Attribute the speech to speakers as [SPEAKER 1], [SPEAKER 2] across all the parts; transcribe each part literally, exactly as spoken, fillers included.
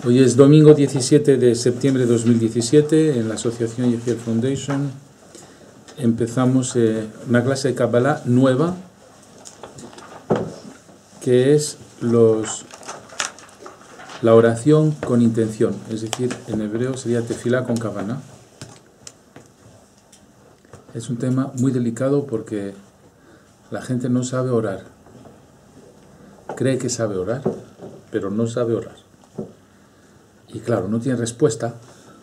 [SPEAKER 1] Hoy es domingo diecisiete de septiembre de dos mil diecisiete, en la Asociación Yehiel Foundation. Empezamos eh, una clase de Kabbalah nueva, que es los, la oración con intención, es decir, en hebreo sería tefilá con kavanah. Es un tema muy delicado porque la gente no sabe orar. Cree que sabe orar, pero no sabe orar. Y claro, no tiene respuesta.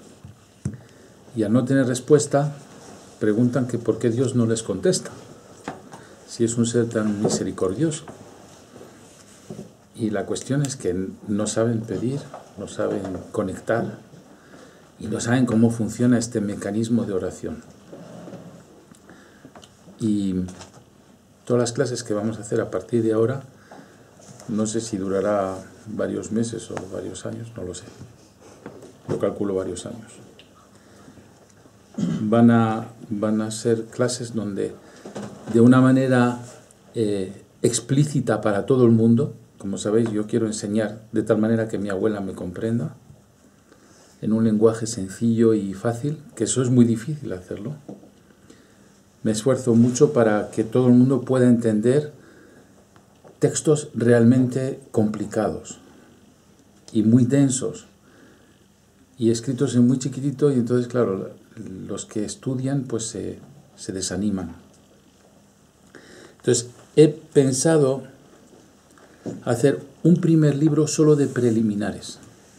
[SPEAKER 1] Y al no tener respuesta, preguntan que por qué Dios no les contesta, si es un ser tan misericordioso. Y la cuestión es que no saben pedir, no saben conectar y no saben cómo funciona este mecanismo de oración. Y todas las clases que vamos a hacer a partir de ahora, no sé si durará varios meses o varios años, no lo sé. Yo calculo varios años. Van a, van a ser clases donde, de una manera eh, explícita para todo el mundo, como sabéis, yo quiero enseñar de tal manera que mi abuela me comprenda, en un lenguaje sencillo y fácil, que eso es muy difícil hacerlo. Me esfuerzo mucho para que todo el mundo pueda entender textos realmente complicados y muy densos y escritos en muy chiquitito, y entonces, claro, los que estudian pues se, se desaniman. Entonces, he pensado hacer un primer libro solo de preliminares.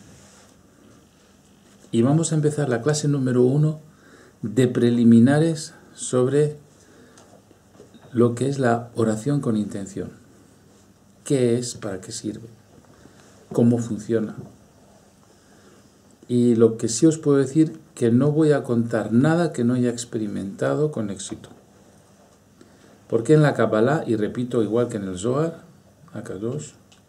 [SPEAKER 1] Y vamos a empezar la clase número uno de preliminares sobre lo que es la oración con intención. ¿Qué es? ¿Para qué sirve? ¿Cómo funciona? Y lo que sí os puedo decir, que no voy a contar nada que no haya experimentado con éxito. Porque en la Kabbalah, y repito, igual que en el Zohar, Akadosh,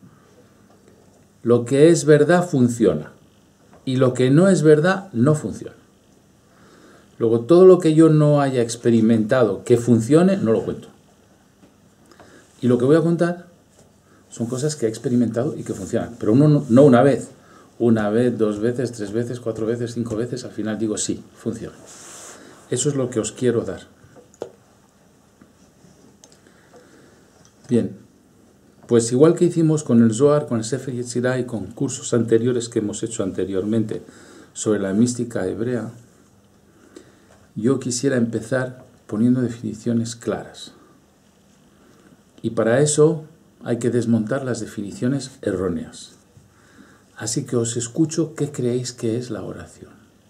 [SPEAKER 1] lo que es verdad funciona. Y lo que no es verdad no funciona. Luego, todo lo que yo no haya experimentado que funcione, no lo cuento. Y lo que voy a contar son cosas que he experimentado y que funcionan. Pero uno, no una vez. Una vez, dos veces, tres veces, cuatro veces, cinco veces. Al final digo, sí, funciona. Eso es lo que os quiero dar. Bien. Pues igual que hicimos con el Zohar, con el Sefer Yetzirah y con cursos anteriores que hemos hecho anteriormente sobre la mística hebrea, yo quisiera empezar poniendo definiciones claras. Y para eso hay que desmontar las definiciones erróneas. Así que os escucho qué creéis que es la oración.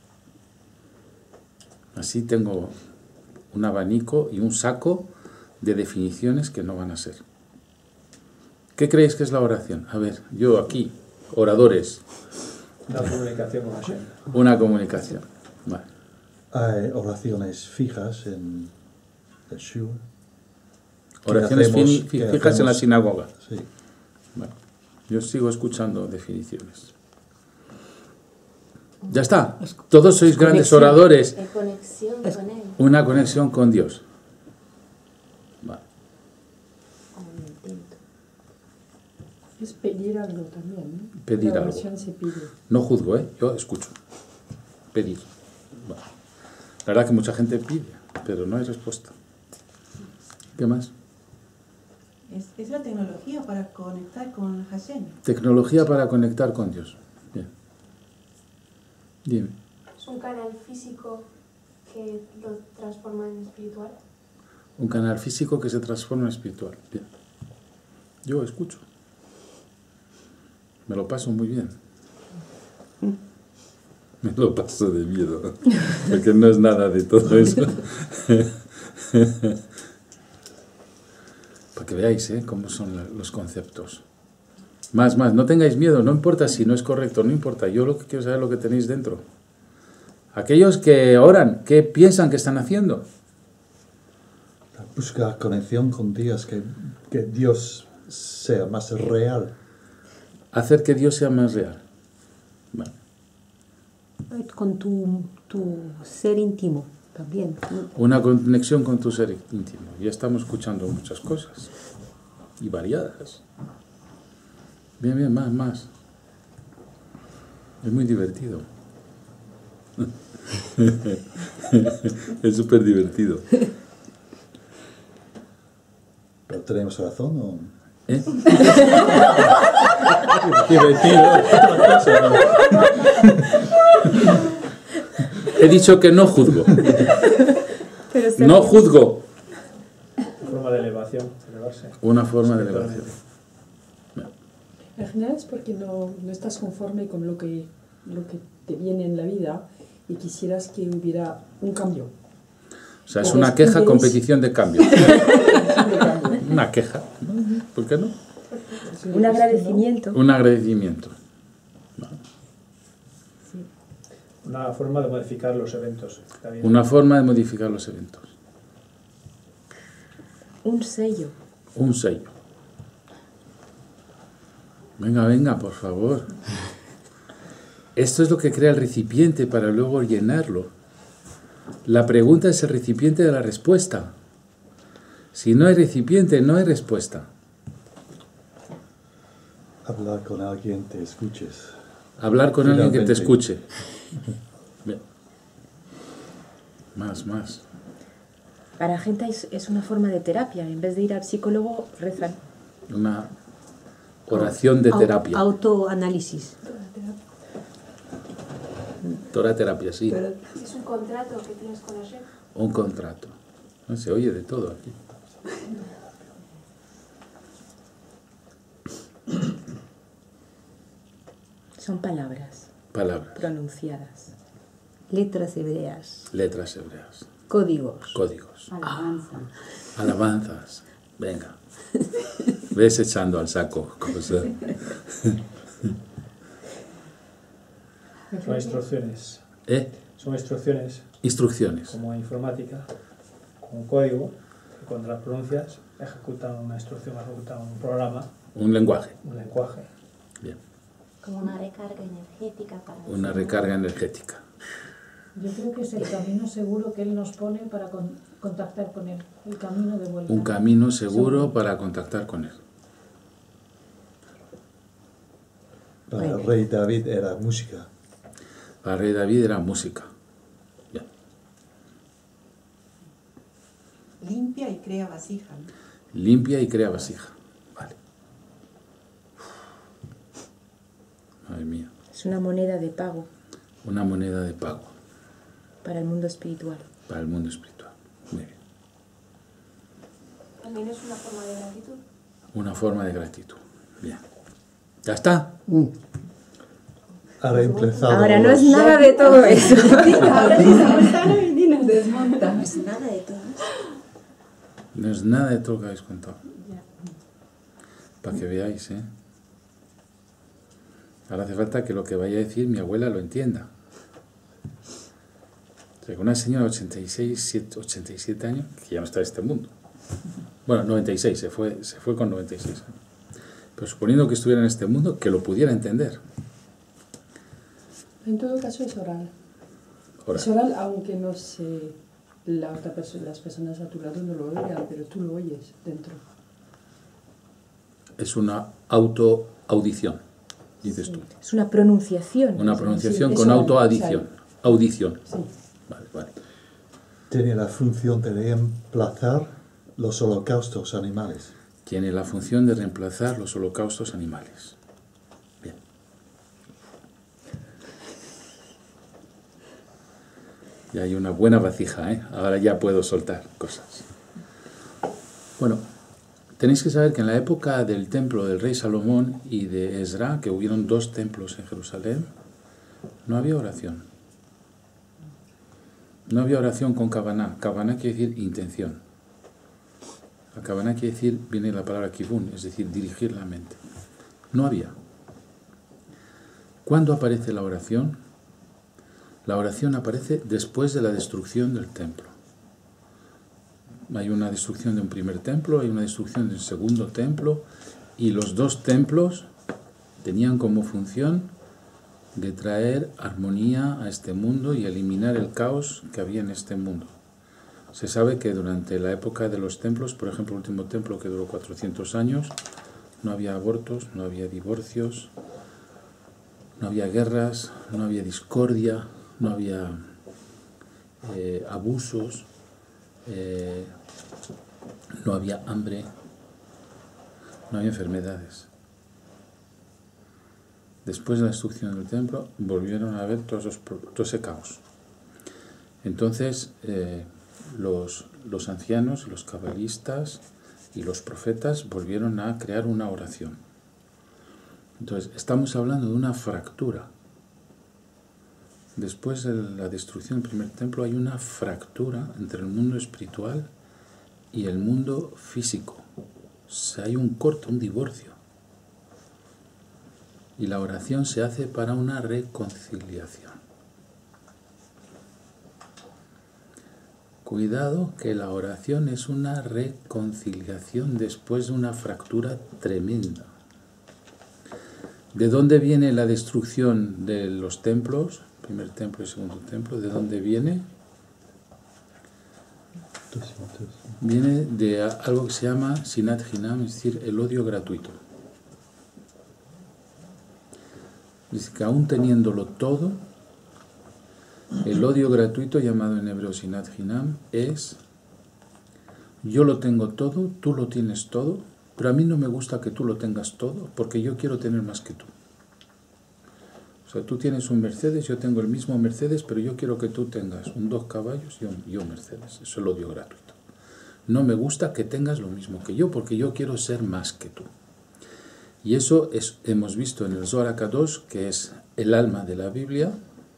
[SPEAKER 1] Así tengo un abanico y un saco de definiciones que no van a ser. ¿Qué creéis que es la oración? A ver, yo aquí, oradores.
[SPEAKER 2] Una comunicación con Hashem.
[SPEAKER 1] Una comunicación. Vale.
[SPEAKER 2] Hay oraciones fijas en el shul.
[SPEAKER 1] Oraciones
[SPEAKER 2] hacemos,
[SPEAKER 1] fini, fijas hacemos, en la sinagoga.
[SPEAKER 2] Sí.
[SPEAKER 1] Bueno, yo sigo escuchando definiciones. Ya está. Todos sois grandes
[SPEAKER 3] conexión.
[SPEAKER 1] oradores.
[SPEAKER 3] Hay conexión con él.
[SPEAKER 1] Una conexión con Dios. Vale.
[SPEAKER 4] Es pedir algo también, ¿no?
[SPEAKER 1] Pedir
[SPEAKER 4] la
[SPEAKER 1] algo.
[SPEAKER 4] oración se pide.
[SPEAKER 1] No juzgo, ¿eh? Yo escucho. Pedir. Vale. La verdad que mucha gente pide, pero no hay respuesta. ¿Qué más?
[SPEAKER 5] Es, es la tecnología para conectar con Hashem.
[SPEAKER 1] Tecnología para conectar con Dios. Bien. Dime.
[SPEAKER 3] ¿Es un canal físico que lo transforma en espiritual?
[SPEAKER 1] Un canal físico que se transforma en espiritual. Bien. Yo escucho. Me lo paso muy bien. Me lo paso de miedo. Porque no es nada de todo eso. Para que veáis, ¿eh?, cómo son la, los conceptos. Más, más, no tengáis miedo, no importa si no es correcto, no importa. Yo lo que quiero saber es lo que tenéis dentro. Aquellos que oran, ¿qué piensan que están haciendo?
[SPEAKER 2] Buscar conexión con Dios, que, que Dios sea más real.
[SPEAKER 1] Hacer que Dios sea más real. Bueno.
[SPEAKER 4] Con tu, tu ser íntimo también, ¿no?
[SPEAKER 1] Una conexión con tu ser íntimo. Ya estamos escuchando muchas cosas. Y variadas. Bien, bien, más, más. Es muy divertido. Es súper divertido.
[SPEAKER 2] ¿Pero tenemos razón o...?
[SPEAKER 1] ¿Eh?
[SPEAKER 2] Divertido.
[SPEAKER 1] He dicho que no juzgo.
[SPEAKER 4] Pero está
[SPEAKER 1] No
[SPEAKER 4] bien.
[SPEAKER 1] juzgo.
[SPEAKER 6] Forma de elevación, elevarse.
[SPEAKER 1] Una forma de elevación.
[SPEAKER 7] En general es porque no, no estás conforme con lo que, lo que te viene en la vida y quisieras que hubiera un cambio.
[SPEAKER 1] O sea, es
[SPEAKER 7] Pero
[SPEAKER 1] una
[SPEAKER 7] es-
[SPEAKER 1] queja
[SPEAKER 7] es-
[SPEAKER 1] con petición de cambio.
[SPEAKER 7] De cambio.
[SPEAKER 1] Una queja. ¿Por qué no?
[SPEAKER 4] Un agradecimiento.
[SPEAKER 1] Un agradecimiento.
[SPEAKER 6] Una forma de modificar los eventos. Está bien.
[SPEAKER 1] Una forma de modificar los eventos.
[SPEAKER 4] Un sello.
[SPEAKER 1] Un sello. Venga, venga, por favor. Esto es lo que crea el recipiente para luego llenarlo. La pregunta es el recipiente de la respuesta. Si no hay recipiente, no hay respuesta.
[SPEAKER 2] Hablar con alguien te escuches.
[SPEAKER 1] Hablar con alguien que te
[SPEAKER 2] Finalmente.
[SPEAKER 1] escuche. Bien. Más, más.
[SPEAKER 4] Para gente es, es una forma de terapia. En vez de ir al psicólogo, rezan.
[SPEAKER 1] Una oración de
[SPEAKER 4] Au-
[SPEAKER 1] terapia.
[SPEAKER 4] Autoanálisis.
[SPEAKER 1] Toda terapia, sí.
[SPEAKER 3] Es un contrato que tienes con Hashem.
[SPEAKER 1] Un contrato. No, se oye de todo aquí.
[SPEAKER 4] Son palabras
[SPEAKER 1] Palabras,
[SPEAKER 4] pronunciadas.
[SPEAKER 8] Letras hebreas.
[SPEAKER 1] letras hebreas,
[SPEAKER 8] Códigos.
[SPEAKER 1] códigos,
[SPEAKER 9] Alabanza.
[SPEAKER 1] alabanzas. Venga. Ves echando al saco cosas.
[SPEAKER 6] Son instrucciones.
[SPEAKER 1] ¿Eh?
[SPEAKER 6] Son instrucciones
[SPEAKER 1] Instrucciones.
[SPEAKER 6] como en informática, con un código que cuando las pronuncias ejecutan una instrucción, ejecutan un programa,
[SPEAKER 1] Un lenguaje.
[SPEAKER 6] un lenguaje.
[SPEAKER 1] Bien.
[SPEAKER 9] Como una recarga energética para
[SPEAKER 1] Una recarga energética.
[SPEAKER 10] Yo creo que es el camino seguro que Él nos pone para con- contactar con Él, el camino de vuelta.
[SPEAKER 1] Un camino seguro para contactar con él.
[SPEAKER 2] Para el rey David era música.
[SPEAKER 1] Para el rey David era música. Bien.
[SPEAKER 5] Limpia y crea vasija. ¿no?
[SPEAKER 1] Limpia y crea vasija. Vale. Madre mía.
[SPEAKER 4] Es una moneda de pago
[SPEAKER 1] Una moneda de pago
[SPEAKER 4] para el mundo espiritual.
[SPEAKER 1] para el mundo espiritual. Muy bien.
[SPEAKER 3] También es una forma de gratitud.
[SPEAKER 1] Una forma de gratitud. Bien. ¿Ya está?
[SPEAKER 2] Ha reemplazado
[SPEAKER 4] Ahora no
[SPEAKER 2] los-
[SPEAKER 4] es nada de todo eso.
[SPEAKER 9] Ahora sí, y nos desmonta. No es nada de todo eso.
[SPEAKER 1] No es nada de todo lo que habéis contado. Para que veáis, ¿eh? Ahora hace falta que lo que vaya a decir mi abuela lo entienda. O sea, que una señora de ochenta y seis, siete, ochenta y siete años, que ya no está en este mundo. Bueno, noventa y seis, se fue, se fue con noventa y seis años. Pero suponiendo que estuviera en este mundo, que lo pudiera entender.
[SPEAKER 7] En todo caso es oral.
[SPEAKER 1] Ahora,
[SPEAKER 7] Es oral aunque no se, la otra persona, las personas a tu lado no lo oigan, pero tú lo oyes dentro.
[SPEAKER 1] es una auto-audición, dices tú.
[SPEAKER 4] Es una pronunciación.
[SPEAKER 1] Una pronunciación
[SPEAKER 7] Sí,
[SPEAKER 1] con
[SPEAKER 7] eso,
[SPEAKER 1] autoadición. Audición.
[SPEAKER 7] Sí.
[SPEAKER 1] Vale, vale.
[SPEAKER 2] Tiene la función de reemplazar los holocaustos animales.
[SPEAKER 1] Tiene la función de reemplazar los holocaustos animales. Bien. Ya hay una buena vasija, ¿eh? Ahora ya puedo soltar cosas. Bueno, tenéis que saber que en la época del templo del rey Salomón y de Ezra, que hubieron dos templos en Jerusalén, no había oración. No había oración con Kavaná. Kavaná quiere decir intención. La Kavaná quiere decir, viene la palabra kibun, es decir, dirigir la mente. No había. ¿Cuándo aparece la oración? La oración aparece después de la destrucción del templo. Hay una destrucción de un primer templo, hay una destrucción de un segundo templo, y los dos templos tenían como función de traer armonía a este mundo y eliminar el caos que había en este mundo. Se sabe que durante la época de los templos, por ejemplo, el último templo que duró cuatrocientos años, no había abortos, no había divorcios, no había guerras, no había discordia, no había eh, abusos, eh, no había hambre, no había enfermedades. Después de la destrucción del templo, volvieron a haber todos esos, todo ese caos. Entonces, eh, los, los ancianos, los cabalistas y los profetas volvieron a crear una oración. Entonces, estamos hablando de una fractura. Después de la destrucción del primer templo hay una fractura entre el mundo espiritual y el mundo físico. O sea, hay un corte, un divorcio. Y la oración se hace para una reconciliación. Cuidado que la oración es una reconciliación después de una fractura tremenda. ¿De dónde viene la destrucción de los templos? Primer templo y segundo templo. ¿De dónde viene? Viene de algo que se llama Sinat Hinam, es decir, el odio gratuito. Dice que aún teniéndolo todo, el odio gratuito, llamado en hebreo Sinat Hinam, es: yo lo tengo todo, tú lo tienes todo, pero a mí no me gusta que tú lo tengas todo, porque yo quiero tener más que tú. O sea, tú tienes un Mercedes, yo tengo el mismo Mercedes, pero yo quiero que tú tengas un dos caballos y un, y un Mercedes. Eso es el odio gratuito. No me gusta que tengas lo mismo que yo, porque yo quiero ser más que tú. Y eso es, hemos visto en el Zohar HaKadosh, que es el alma de la Biblia,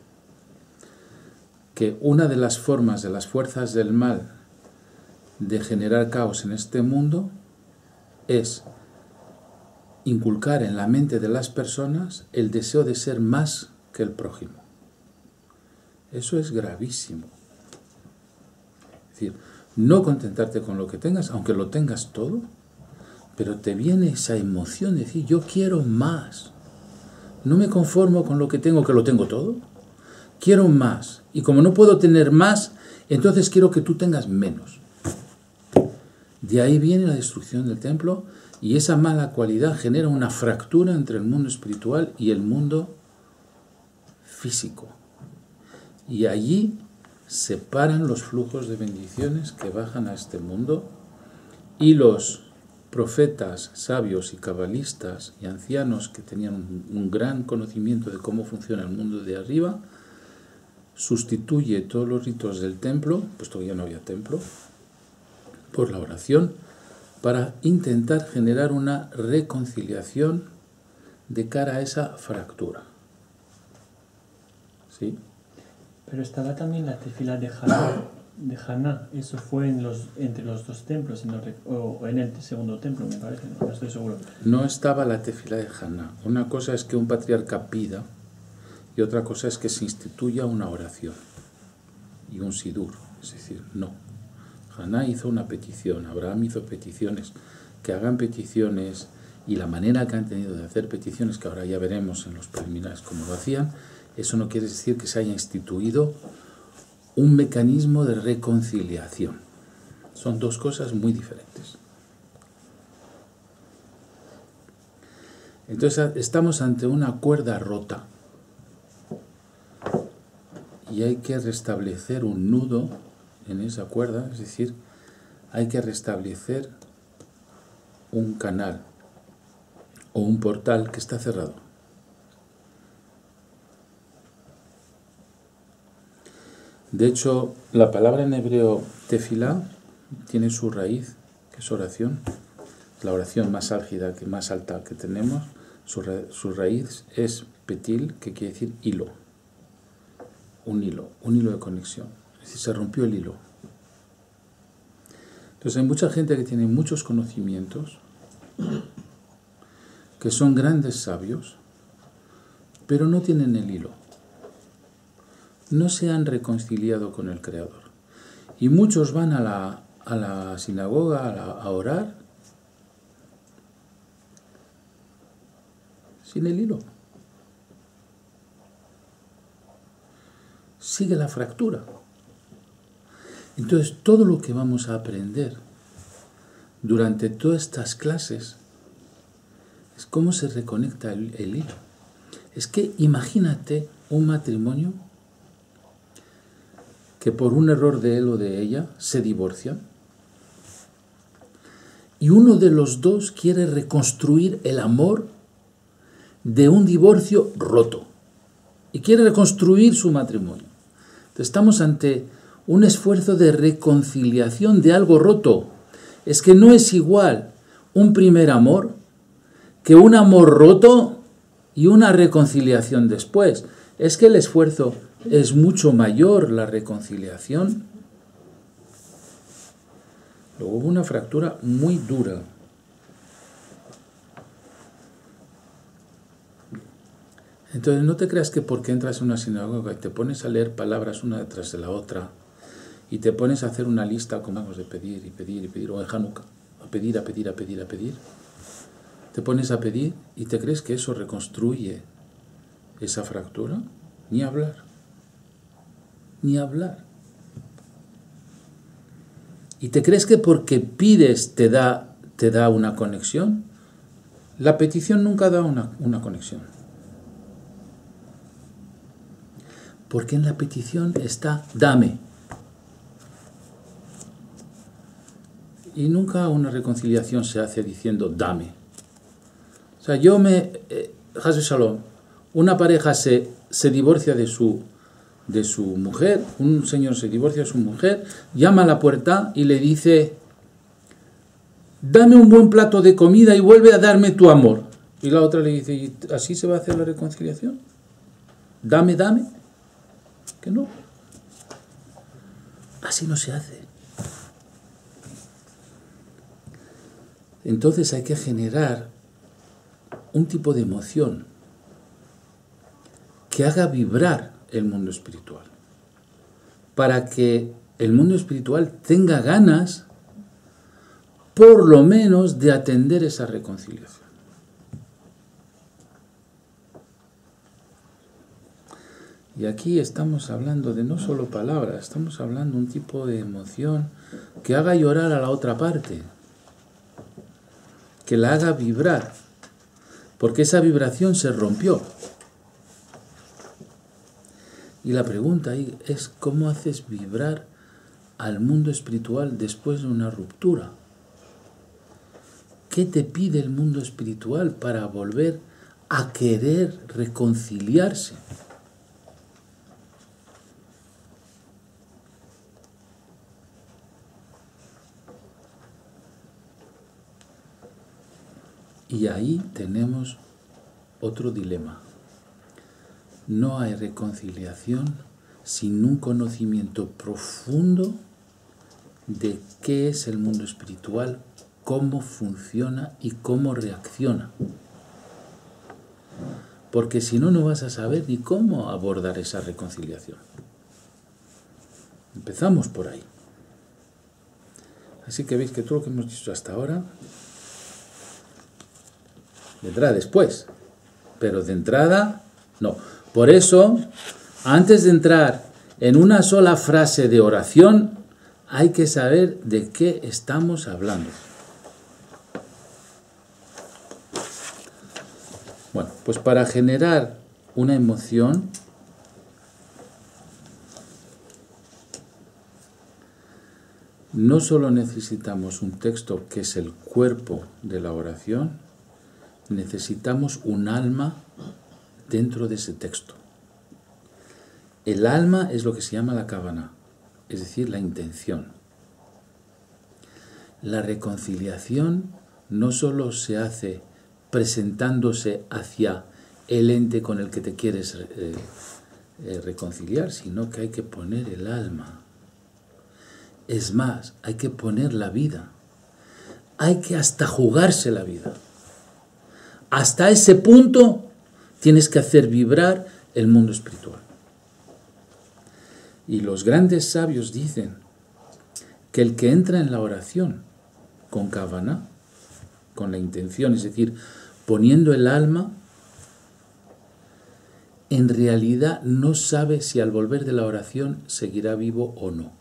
[SPEAKER 1] que una de las formas de las fuerzas del mal de generar caos en este mundo es inculcar en la mente de las personas el deseo de ser más que el prójimo. Eso es gravísimo. Es decir, no contentarte con lo que tengas, aunque lo tengas todo, pero te viene esa emoción de decir: yo quiero más. No me conformo con lo que tengo, que lo tengo todo. Quiero más. Y como no puedo tener más, entonces quiero que tú tengas menos. De ahí viene la destrucción del templo, y esa mala cualidad genera una fractura entre el mundo espiritual y el mundo físico. Y allí se paran los flujos de bendiciones que bajan a este mundo, y los profetas, sabios y cabalistas y ancianos que tenían un, un gran conocimiento de cómo funciona el mundo de arriba, sustituye todos los ritos del templo, pues todavía no había templo, por la oración, para intentar generar una reconciliación de cara a esa fractura. ¿Sí?
[SPEAKER 11] Pero estaba también la tefila de Haná, de Haná. Eso fue en los, entre los dos templos, en el, o en el segundo templo, me parece, no, no estoy seguro.
[SPEAKER 1] No estaba la tefila de Haná. Una cosa es que un patriarca pida, y otra cosa es que se instituya una oración y un sidur. Es decir, no. Haná hizo una petición, Abraham hizo peticiones. Que hagan peticiones, y la manera que han tenido de hacer peticiones, que ahora ya veremos en los preliminares cómo lo hacían, eso no quiere decir que se haya instituido un mecanismo de reconciliación. Son dos cosas muy diferentes. Entonces estamos ante una cuerda rota y hay que restablecer un nudo en esa cuerda, es decir, hay que restablecer un canal o un portal que está cerrado. De hecho, la palabra en hebreo tefilá tiene su raíz, que es oración, la oración más álgida, que más alta que tenemos. Su, ra su raíz es petil, que quiere decir hilo, un hilo, un hilo de conexión. Es decir, se rompió el hilo. Entonces hay mucha gente que tiene muchos conocimientos, que son grandes sabios, pero no tienen el hilo. No se han reconciliado con el Creador. Y muchos van a la, a la sinagoga a, la, a orar sin el hilo. Sigue la fractura. Entonces, todo lo que vamos a aprender durante todas estas clases es cómo se reconecta el, el hilo. Es que imagínate un matrimonio que por un error de él o de ella se divorcian y uno de los dos quiere reconstruir el amor de un divorcio roto y quiere reconstruir su matrimonio. Entonces, estamos ante un esfuerzo de reconciliación de algo roto. Es que no es igual un primer amor que un amor roto y una reconciliación después. Es que el esfuerzo es mucho mayor, la reconciliación. Luego hubo una fractura muy dura. Entonces no te creas que porque entras en una sinagoga y te pones a leer palabras una detrás de la otra y te pones a hacer una lista como vamos de pedir y pedir y pedir, o en Hanukkah, a pedir, a pedir, a pedir, a pedir, te pones a pedir y te crees que eso reconstruye esa fractura. Ni hablar, ni hablar. ¿Y te crees que porque pides te da, te da una conexión? La petición nunca da una, una conexión. Porque en la petición está dame. Y nunca una reconciliación se hace diciendo dame. O sea, yo me... Eh, Haz Shalom, una pareja se, se divorcia de su, de su mujer, un señor se divorcia de su mujer, llama a la puerta y le dice, dame un buen plato de comida y vuelve a darme tu amor. Y la otra le dice, ¿y así se va a hacer la reconciliación? Dame, dame. Que no. Así no se hace. Entonces hay que generar un tipo de emoción que haga vibrar el mundo espiritual, para que el mundo espiritual tenga ganas, por lo menos, de atender esa reconciliación. Y aquí estamos hablando de no solo palabras, estamos hablando de un tipo de emoción que haga llorar a la otra parte, que la haga vibrar, porque esa vibración se rompió. Y la pregunta ahí es, ¿cómo haces vibrar al mundo espiritual después de una ruptura? ¿Qué te pide el mundo espiritual para volver a querer reconciliarse? Y ahí tenemos otro dilema. No hay reconciliación sin un conocimiento profundo de qué es el mundo espiritual, cómo funciona y cómo reacciona. Porque si no, no vas a saber ni cómo abordar esa reconciliación. Empezamos por ahí. Así que veis que todo lo que hemos dicho hasta ahora vendrá después, pero de entrada no. Por eso, antes de entrar en una sola frase de oración, hay que saber de qué estamos hablando. Bueno, pues para generar una emoción, no solo necesitamos un texto que es el cuerpo de la oración, necesitamos un alma dentro de ese texto. El alma es lo que se llama la kavaná, es decir, la intención. La reconciliación no solo se hace presentándose hacia el ente con el que te quieres eh, eh, reconciliar, sino que hay que poner el alma. Es más, hay que poner la vida. Hay que hasta jugarse la vida. Hasta ese punto tienes que hacer vibrar el mundo espiritual. Y los grandes sabios dicen que el que entra en la oración con kavaná, con la intención, es decir, poniendo el alma, en realidad no sabe si al volver de la oración seguirá vivo o no.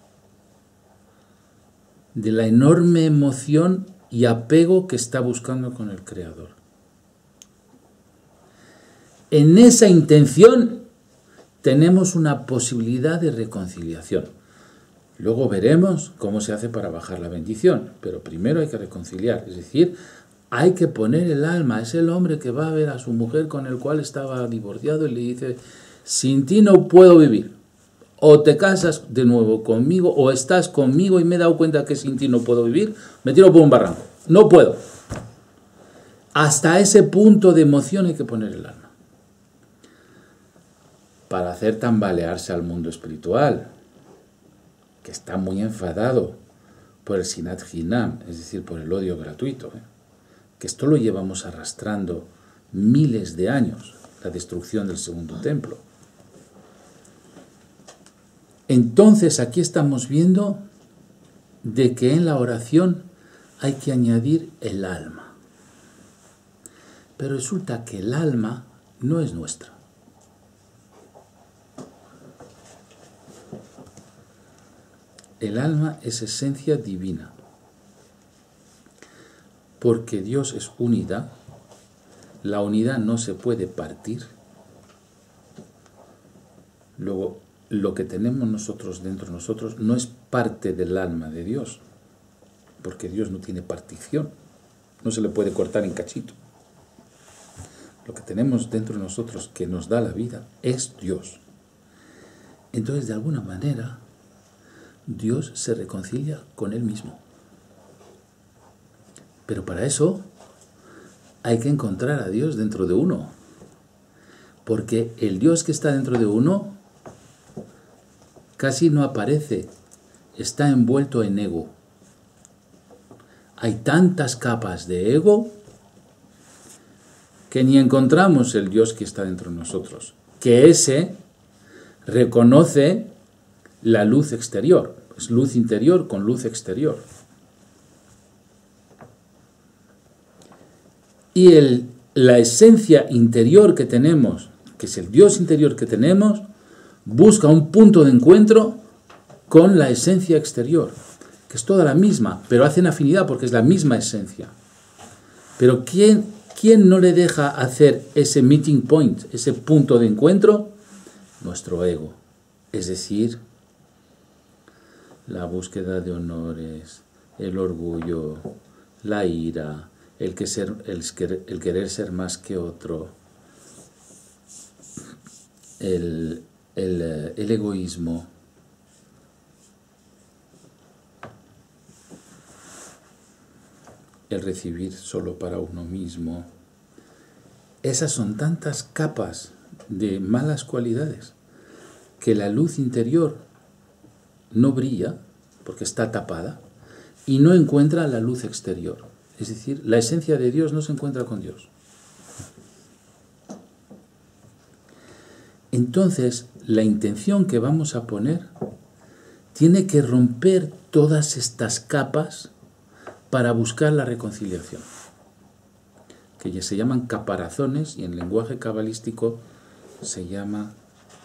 [SPEAKER 1] De la enorme emoción y apego que está buscando con el Creador. en esa intención tenemos una posibilidad de reconciliación. Luego veremos cómo se hace para bajar la bendición, pero primero hay que reconciliar, es decir, hay que poner el alma. Es el hombre que va a ver a su mujer con el cual estaba divorciado y le dice, sin ti no puedo vivir, o te casas de nuevo conmigo, o estás conmigo y me he dado cuenta que sin ti no puedo vivir, me tiro por un barranco, no puedo. Hasta ese punto de emoción hay que poner el alma, para hacer tambalearse al mundo espiritual, que está muy enfadado por el sinat hinam, es decir, por el odio gratuito, ¿eh? que esto lo llevamos arrastrando miles de años, la destrucción del segundo templo. Entonces aquí estamos viendo de que en la oración hay que añadir el alma. Pero resulta que el alma no es nuestra. El alma es esencia divina. Porque Dios es unidad, la unidad no se puede partir. Luego, lo que tenemos nosotros dentro de nosotros no es parte del alma de Dios, porque Dios no tiene partición, no se le puede cortar en cachito. Lo que tenemos dentro de nosotros que nos da la vida es Dios. Entonces, de alguna manera, Dios se reconcilia con Él mismo. Pero para eso hay que encontrar a Dios dentro de uno. Porque el Dios que está dentro de uno casi no aparece, está envuelto en ego. Hay tantas capas de ego que ni encontramos el Dios que está dentro de nosotros. Que ese reconoce la luz exterior. Es luz interior con luz exterior. Y el, la esencia interior que tenemos, que es el Dios interior que tenemos, busca un punto de encuentro con la esencia exterior, que es toda la misma, pero hacen afinidad porque es la misma esencia. Pero ¿quién, quién no le deja hacer ese meeting point, ese punto de encuentro? Nuestro ego. Es decir, la búsqueda de honores, el orgullo, la ira, el, que ser, el, el querer ser más que otro, el, el, el egoísmo. El recibir solo para uno mismo. Esas son tantas capas de malas cualidades que la luz interior no brilla porque está tapada y no encuentra la luz exterior. Es decir, la esencia de Dios no se encuentra con Dios. Entonces, la intención que vamos a poner tiene que romper todas estas capas para buscar la reconciliación, que ya se llaman caparazones y en lenguaje cabalístico se llama...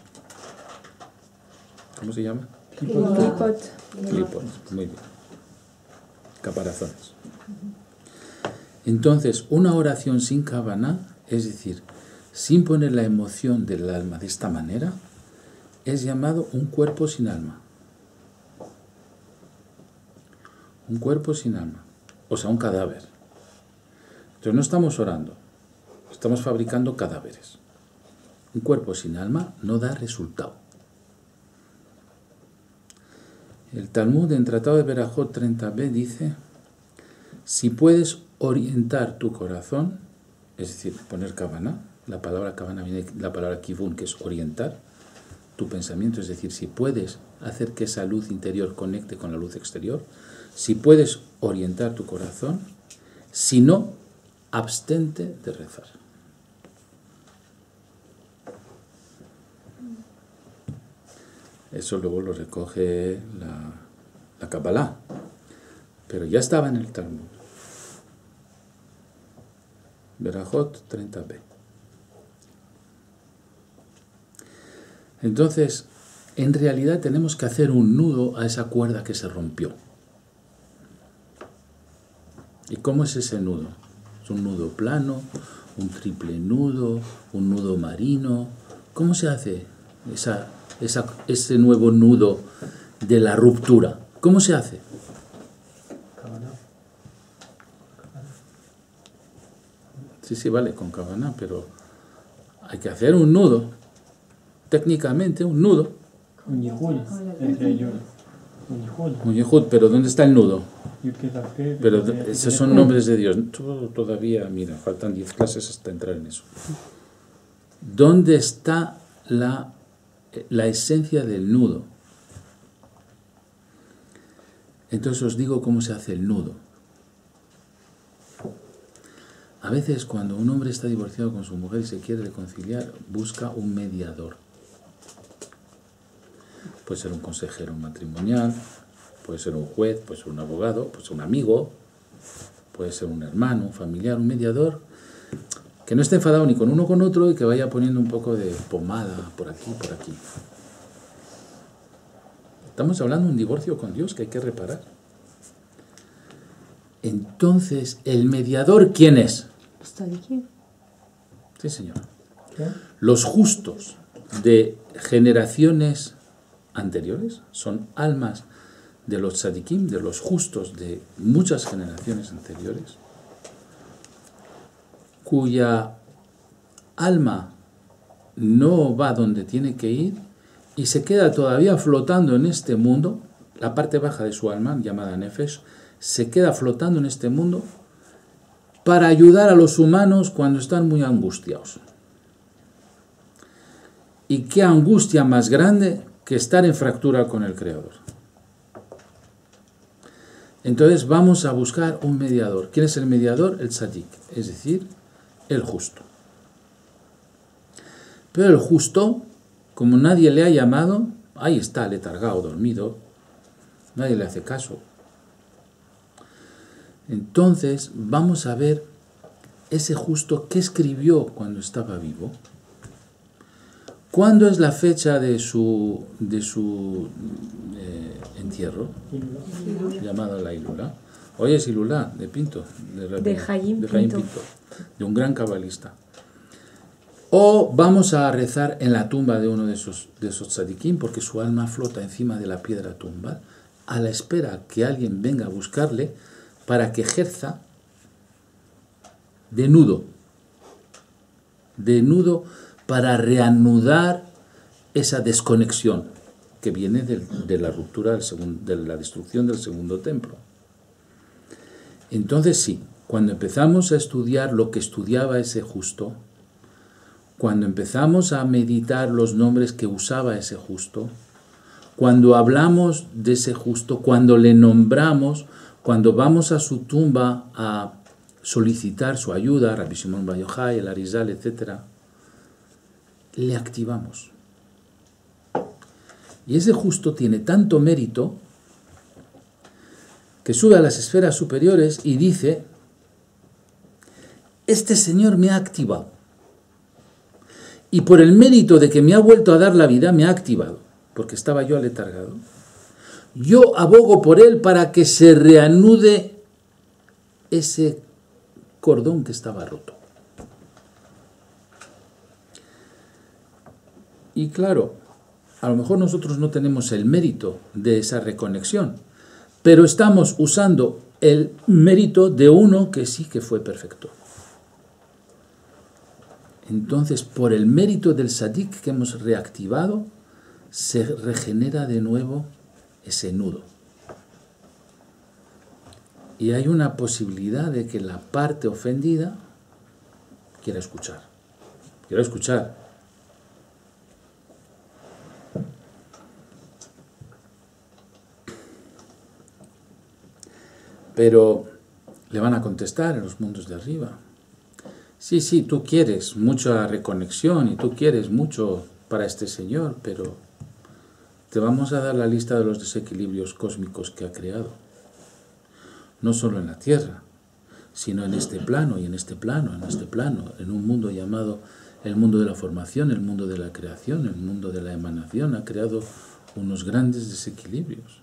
[SPEAKER 1] ¿Cómo se llama?
[SPEAKER 4] Clipot.
[SPEAKER 1] Clipot, muy bien. Caparazones. Entonces, una oración sin kavaná, es decir, sin poner la emoción del alma de esta manera, es llamado un cuerpo sin alma. Un cuerpo sin alma. O sea, un cadáver. Entonces no estamos orando, estamos fabricando cadáveres. Un cuerpo sin alma no da resultado. El Talmud en Tratado de Berajot treinta b dice, si puedes orientar tu corazón, es decir, poner kavaná, la palabra kavaná viene de la palabra kivun, que es orientar tu pensamiento, es decir, si puedes hacer que esa luz interior conecte con la luz exterior, si puedes orientar tu corazón, si no, abstente de rezar. Eso luego lo recoge la, la Kabbalah, pero ya estaba en el Talmud. Berajot treinta b. Entonces, en realidad tenemos que hacer un nudo a esa cuerda que se rompió. ¿Y cómo es ese nudo? ¿Es un nudo plano? un triple nudo, un nudo marino. ¿Cómo se hace esa, esa, ese nuevo nudo de la ruptura? ¿Cómo se hace? Sí, sí, vale, con Kavaná, pero hay que hacer un nudo, técnicamente un nudo.
[SPEAKER 11] Un yihud, entre ellos. Un yihud.
[SPEAKER 1] Un yihud, pero ¿dónde está el nudo?
[SPEAKER 11] Yud-Ke-Vav-Ke,
[SPEAKER 1] Pero
[SPEAKER 11] eh,
[SPEAKER 1] esos
[SPEAKER 11] eh,
[SPEAKER 1] son nombres de Dios. Todo- Todavía, mira, faltan diez clases hasta entrar en eso. ¿Dónde está la, la esencia del nudo? Entonces os digo cómo se hace el nudo. A veces cuando un hombre está divorciado con su mujer y se quiere reconciliar, busca un mediador. Puede ser un consejero matrimonial, puede ser un juez, puede ser un abogado, puede ser un amigo, puede ser un hermano, un familiar, un mediador, que no esté enfadado ni con uno con otro y que vaya poniendo un poco de pomada por aquí, por aquí. Estamos hablando de un divorcio con Dios que hay que reparar. Entonces, ¿el mediador quién es?
[SPEAKER 4] Tzadikim.
[SPEAKER 1] Sí, señor. Los justos de generaciones anteriores son almas de los tzadikim, de los justos de muchas generaciones anteriores, cuya alma no va donde tiene que ir y se queda todavía flotando en este mundo, la parte baja de su alma, llamada Nefesh, se queda flotando en este mundo para ayudar a los humanos cuando están muy angustiados. ¿Y qué angustia más grande que estar en fractura con el Creador? Entonces vamos a buscar un mediador. ¿Quién es el mediador? El tzadik, es decir, el justo. Pero el justo, como nadie le ha llamado, ahí está, letargado, dormido, nadie le hace caso. Entonces vamos a ver ese justo qué escribió cuando estaba vivo. ¿Cuándo es la fecha de su, de su eh, entierro? Llamado la Ilula. Hoy es Ilula, de Pinto. De,
[SPEAKER 4] De Jaim
[SPEAKER 1] de Jaim
[SPEAKER 4] Pinto.
[SPEAKER 1] Pinto. De un gran cabalista. O vamos a rezar en la tumba de uno de esos, de esos tzadikim, porque su alma flota encima de la piedra tumbal, a la espera que alguien venga a buscarle para que ejerza de nudo. De nudo para reanudar esa desconexión que viene de, de la ruptura, del segun, de la destrucción del segundo templo. Entonces sí, cuando empezamos a estudiar lo que estudiaba ese justo, cuando empezamos a meditar los nombres que usaba ese justo, cuando hablamos de ese justo, cuando le nombramos, cuando vamos a su tumba a solicitar su ayuda, Rabbi Shimon Bar Yochai, el Arizal, etcétera, le activamos. Y ese justo tiene tanto mérito que sube a las esferas superiores y dice: este Señor me ha activado. Y por el mérito de que me ha vuelto a dar la vida, me ha activado, porque estaba yo aletargado. Yo abogo por él para que se reanude ese cordón que estaba roto. Y claro, a lo mejor nosotros no tenemos el mérito de esa reconexión, pero estamos usando el mérito de uno que sí que fue perfecto. Entonces, por el mérito del tzadik que hemos reactivado, se regenera de nuevo ese nudo. Y hay una posibilidad de que la parte ofendida quiera escuchar. Quiera escuchar. Pero le van a contestar en los mundos de arriba. Sí, sí, tú quieres mucha reconexión y tú quieres mucho para este Señor, pero te vamos a dar la lista de los desequilibrios cósmicos que ha creado. No solo en la Tierra, sino en este plano y en este plano, en este plano, en un mundo llamado el mundo de la formación, el mundo de la creación, el mundo de la emanación. Ha creado unos grandes desequilibrios.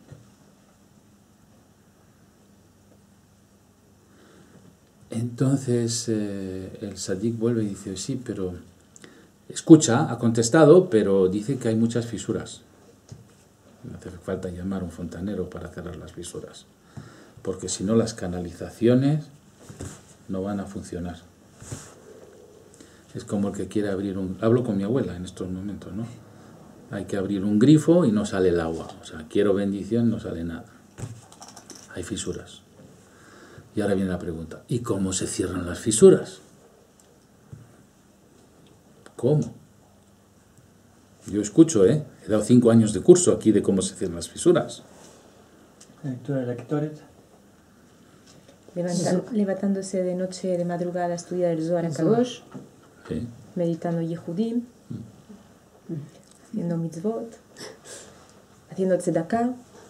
[SPEAKER 1] Entonces eh, el sadik vuelve y dice, sí, pero escucha, ha contestado, pero dice que hay muchas fisuras. No hace falta llamar a un fontanero para cerrar las fisuras, porque si no las canalizaciones no van a funcionar. Es como el que quiere abrir un... Hablo con mi abuela en estos momentos, ¿no? Hay que abrir un grifo y no sale el agua. O sea, quiero bendición, no sale nada. Hay fisuras. Y ahora viene la pregunta, ¿y cómo se cierran las fisuras? ¿Cómo? Yo escucho, ¿eh? He dado cinco años de curso aquí de cómo se cierran las fisuras.
[SPEAKER 11] Lectura de lectores.
[SPEAKER 4] Levantan, levantándose de noche, de madrugada, a estudiar el Zohar HaKadosh,
[SPEAKER 1] Sí.
[SPEAKER 4] meditando Yehudim, haciendo mitzvot, haciendo tzedakah.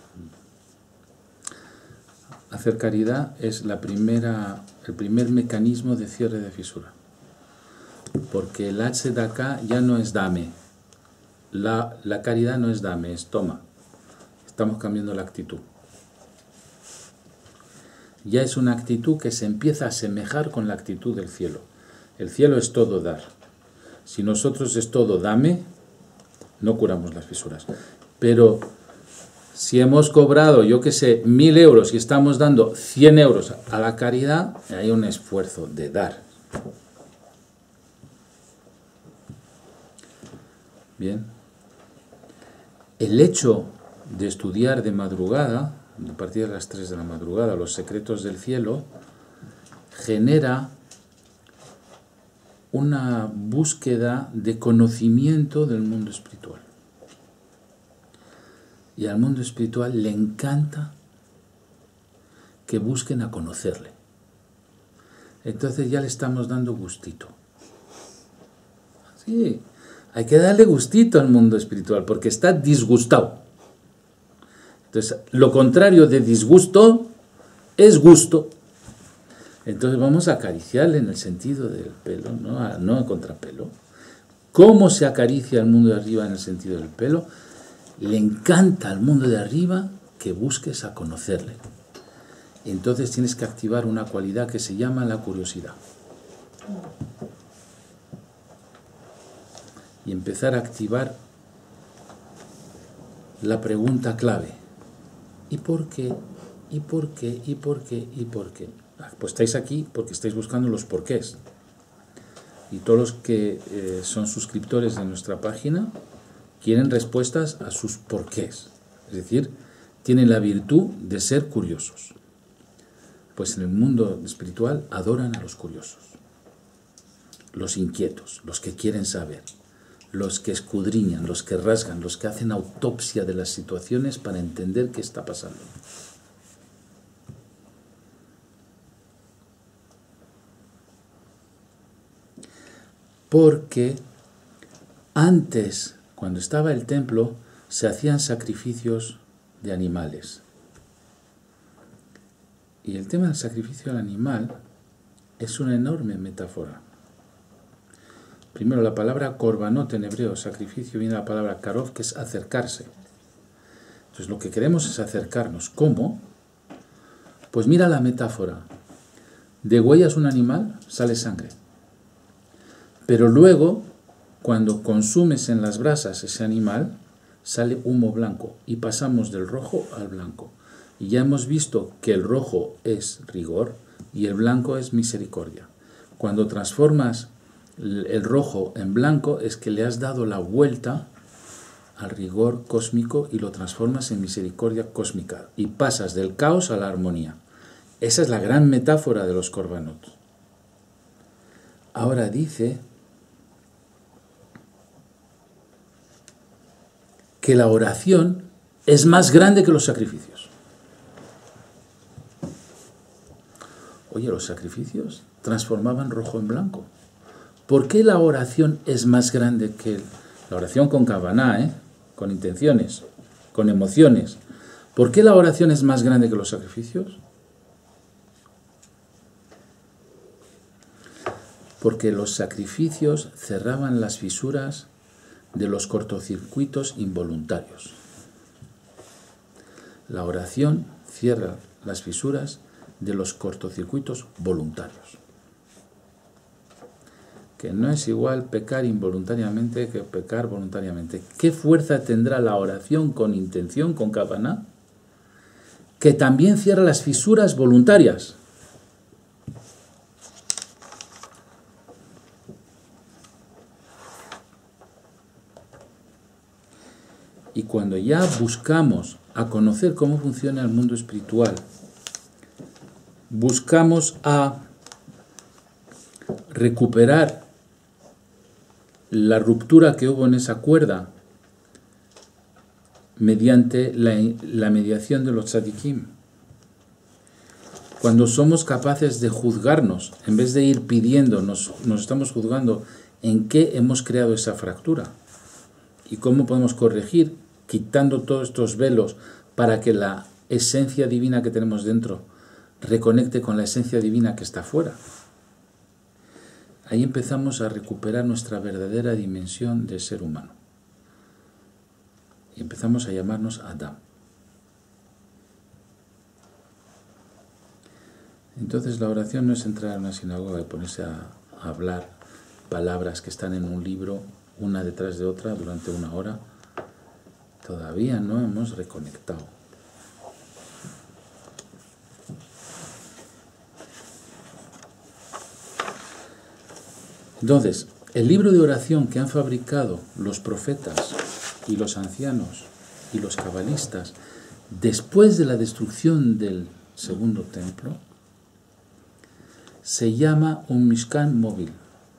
[SPEAKER 1] Hacer caridad es la primera, el primer mecanismo de cierre de fisura. Porque el tzedakah ya no es dame. La, la caridad no es dame, es toma. Estamos cambiando la actitud. Ya es una actitud que se empieza a asemejar con la actitud del cielo. El cielo es todo dar. Si nosotros es todo dame, no curamos las fisuras. Pero si hemos cobrado, yo qué sé, mil euros y estamos dando cien euros a la caridad, hay un esfuerzo de dar. Bien. El hecho de estudiar de madrugada, a partir de las tres de la madrugada, los secretos del cielo, genera una búsqueda de conocimiento del mundo espiritual. Y al mundo espiritual le encanta que busquen a conocerle. Entonces ya le estamos dando gustito. Sí, hay que darle gustito al mundo espiritual porque está disgustado. Entonces, lo contrario de disgusto es gusto. Entonces vamos a acariciarle en el sentido del pelo, no, no en contrapelo. ¿Cómo se acaricia el mundo de arriba en el sentido del pelo? Le encanta al mundo de arriba que busques a conocerle. Entonces tienes que activar una cualidad que se llama la curiosidad. Y empezar a activar la pregunta clave. ¿Y por qué? ¿Y por qué? ¿Y por qué? ¿Y por qué? Pues estáis aquí porque estáis buscando los porqués. Y todos los que eh, son suscriptores de nuestra página quieren respuestas a sus porqués. Es decir, tienen la virtud de ser curiosos. Pues en el mundo espiritual adoran a los curiosos. Los inquietos, los que quieren saber, los que escudriñan, los que rasgan, los que hacen autopsia de las situaciones para entender qué está pasando. Porque antes, cuando estaba el templo, se hacían sacrificios de animales. Y el tema del sacrificio del animal es una enorme metáfora. Primero, la palabra korbanot en hebreo, sacrificio, viene de la palabra karov, que es acercarse. Entonces, lo que queremos es acercarnos. ¿Cómo? Pues mira la metáfora. Degüellas un animal, sale sangre. Pero luego, cuando consumes en las brasas ese animal, sale humo blanco y pasamos del rojo al blanco. Y ya hemos visto que el rojo es rigor y el blanco es misericordia. Cuando transformas el rojo en blanco es que le has dado la vuelta al rigor cósmico y lo transformas en misericordia cósmica y pasas del caos a la armonía. Esa es la gran metáfora de los korbanot. Ahora dice que la oración es más grande que los sacrificios. Oye, los sacrificios transformaban rojo en blanco. ¿Por qué la oración es más grande que la oración con kavaná, eh? Con intenciones, con emociones? ¿Por qué la oración es más grande que los sacrificios? Porque los sacrificios cerraban las fisuras de los cortocircuitos involuntarios. La oración cierra las fisuras de los cortocircuitos voluntarios. Que no es igual pecar involuntariamente que pecar voluntariamente. ¿Qué fuerza tendrá la oración con intención, con Kavaná? Que también cierra las fisuras voluntarias. Y cuando ya buscamos a conocer cómo funciona el mundo espiritual, buscamos a recuperar la ruptura que hubo en esa cuerda mediante la, la mediación de los tzadikim. Cuando somos capaces de juzgarnos, en vez de ir pidiendo, nos, nos estamos juzgando en qué hemos creado esa fractura y cómo podemos corregir, quitando todos estos velos para que la esencia divina que tenemos dentro reconecte con la esencia divina que está fuera. Ahí empezamos a recuperar nuestra verdadera dimensión de ser humano. Y empezamos a llamarnos Adam. Entonces la oración no es entrar a una sinagoga y ponerse a, a hablar palabras que están en un libro, una detrás de otra, durante una hora. Todavía no hemos reconectado. Entonces, el libro de oración que han fabricado los profetas y los ancianos y los cabalistas después de la destrucción del segundo templo se llama un Mishkan móvil.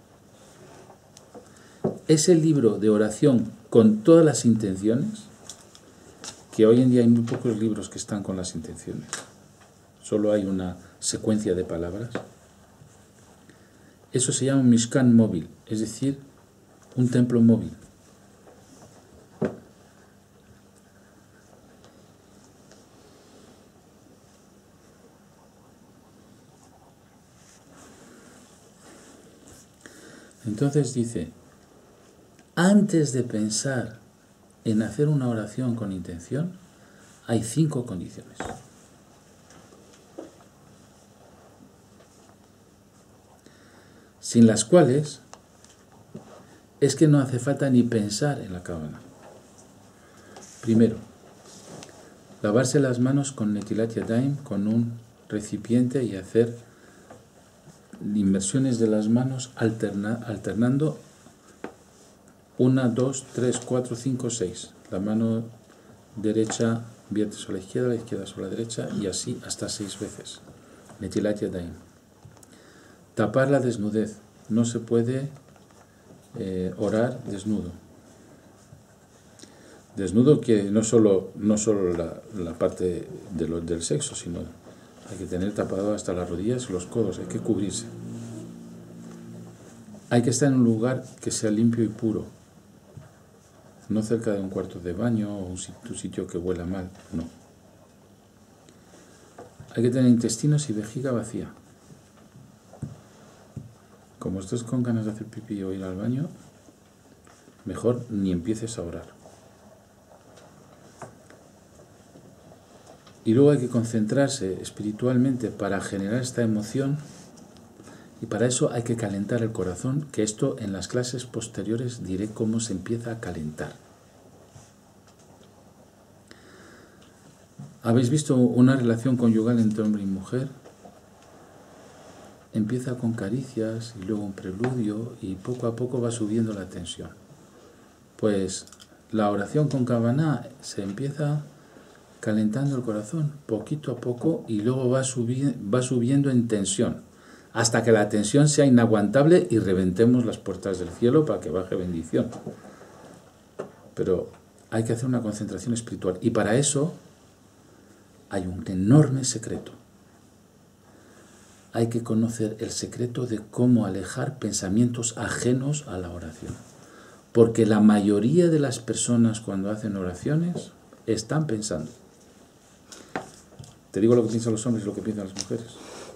[SPEAKER 1] Es el libro de oración con todas las intenciones, que hoy en día hay muy pocos libros que están con las intenciones. Solo hay una secuencia de palabras. Eso se llama un Mishkan móvil, es decir, un templo móvil. Entonces dice, antes de pensar en hacer una oración con intención, hay cinco condiciones. Sin las cuales es que no hace falta ni pensar en la Kavana. Primero, lavarse las manos con Netilat Yadayim, con un recipiente, y hacer inmersiones de las manos alterna, alternando una, dos, tres, cuatro, cinco, seis. La mano derecha vierte sobre la izquierda, la izquierda sobre la derecha, y así hasta seis veces. Netilat Yadayim. Tapar la desnudez. No se puede eh, orar desnudo. Desnudo que no solo, no solo la, la parte de lo, del sexo, sino hay que tener tapado hasta las rodillas y los codos, hay que cubrirse. Hay que estar en un lugar que sea limpio y puro, no cerca de un cuarto de baño o un sitio, un sitio que huela mal, no. Hay que tener intestinos y vejiga vacía. Como estés con ganas de hacer pipí o ir al baño, mejor ni empieces a orar. Y luego hay que concentrarse espiritualmente para generar esta emoción, y para eso hay que calentar el corazón, que esto en las clases posteriores diré cómo se empieza a calentar. ¿Habéis visto una relación conyugal entre hombre y mujer? Empieza con caricias y luego un preludio y poco a poco va subiendo la tensión. Pues la oración con Kavaná se empieza calentando el corazón poquito a poco y luego va, subi va subiendo en tensión hasta que la tensión sea inaguantable y reventemos las puertas del cielo para que baje bendición. Pero hay que hacer una concentración espiritual y para eso hay un enorme secreto. Hay que conocer el secreto de cómo alejar pensamientos ajenos a la oración. Porque la mayoría de las personas cuando hacen oraciones están pensando. Te digo lo que piensan los hombres y lo que piensan las mujeres.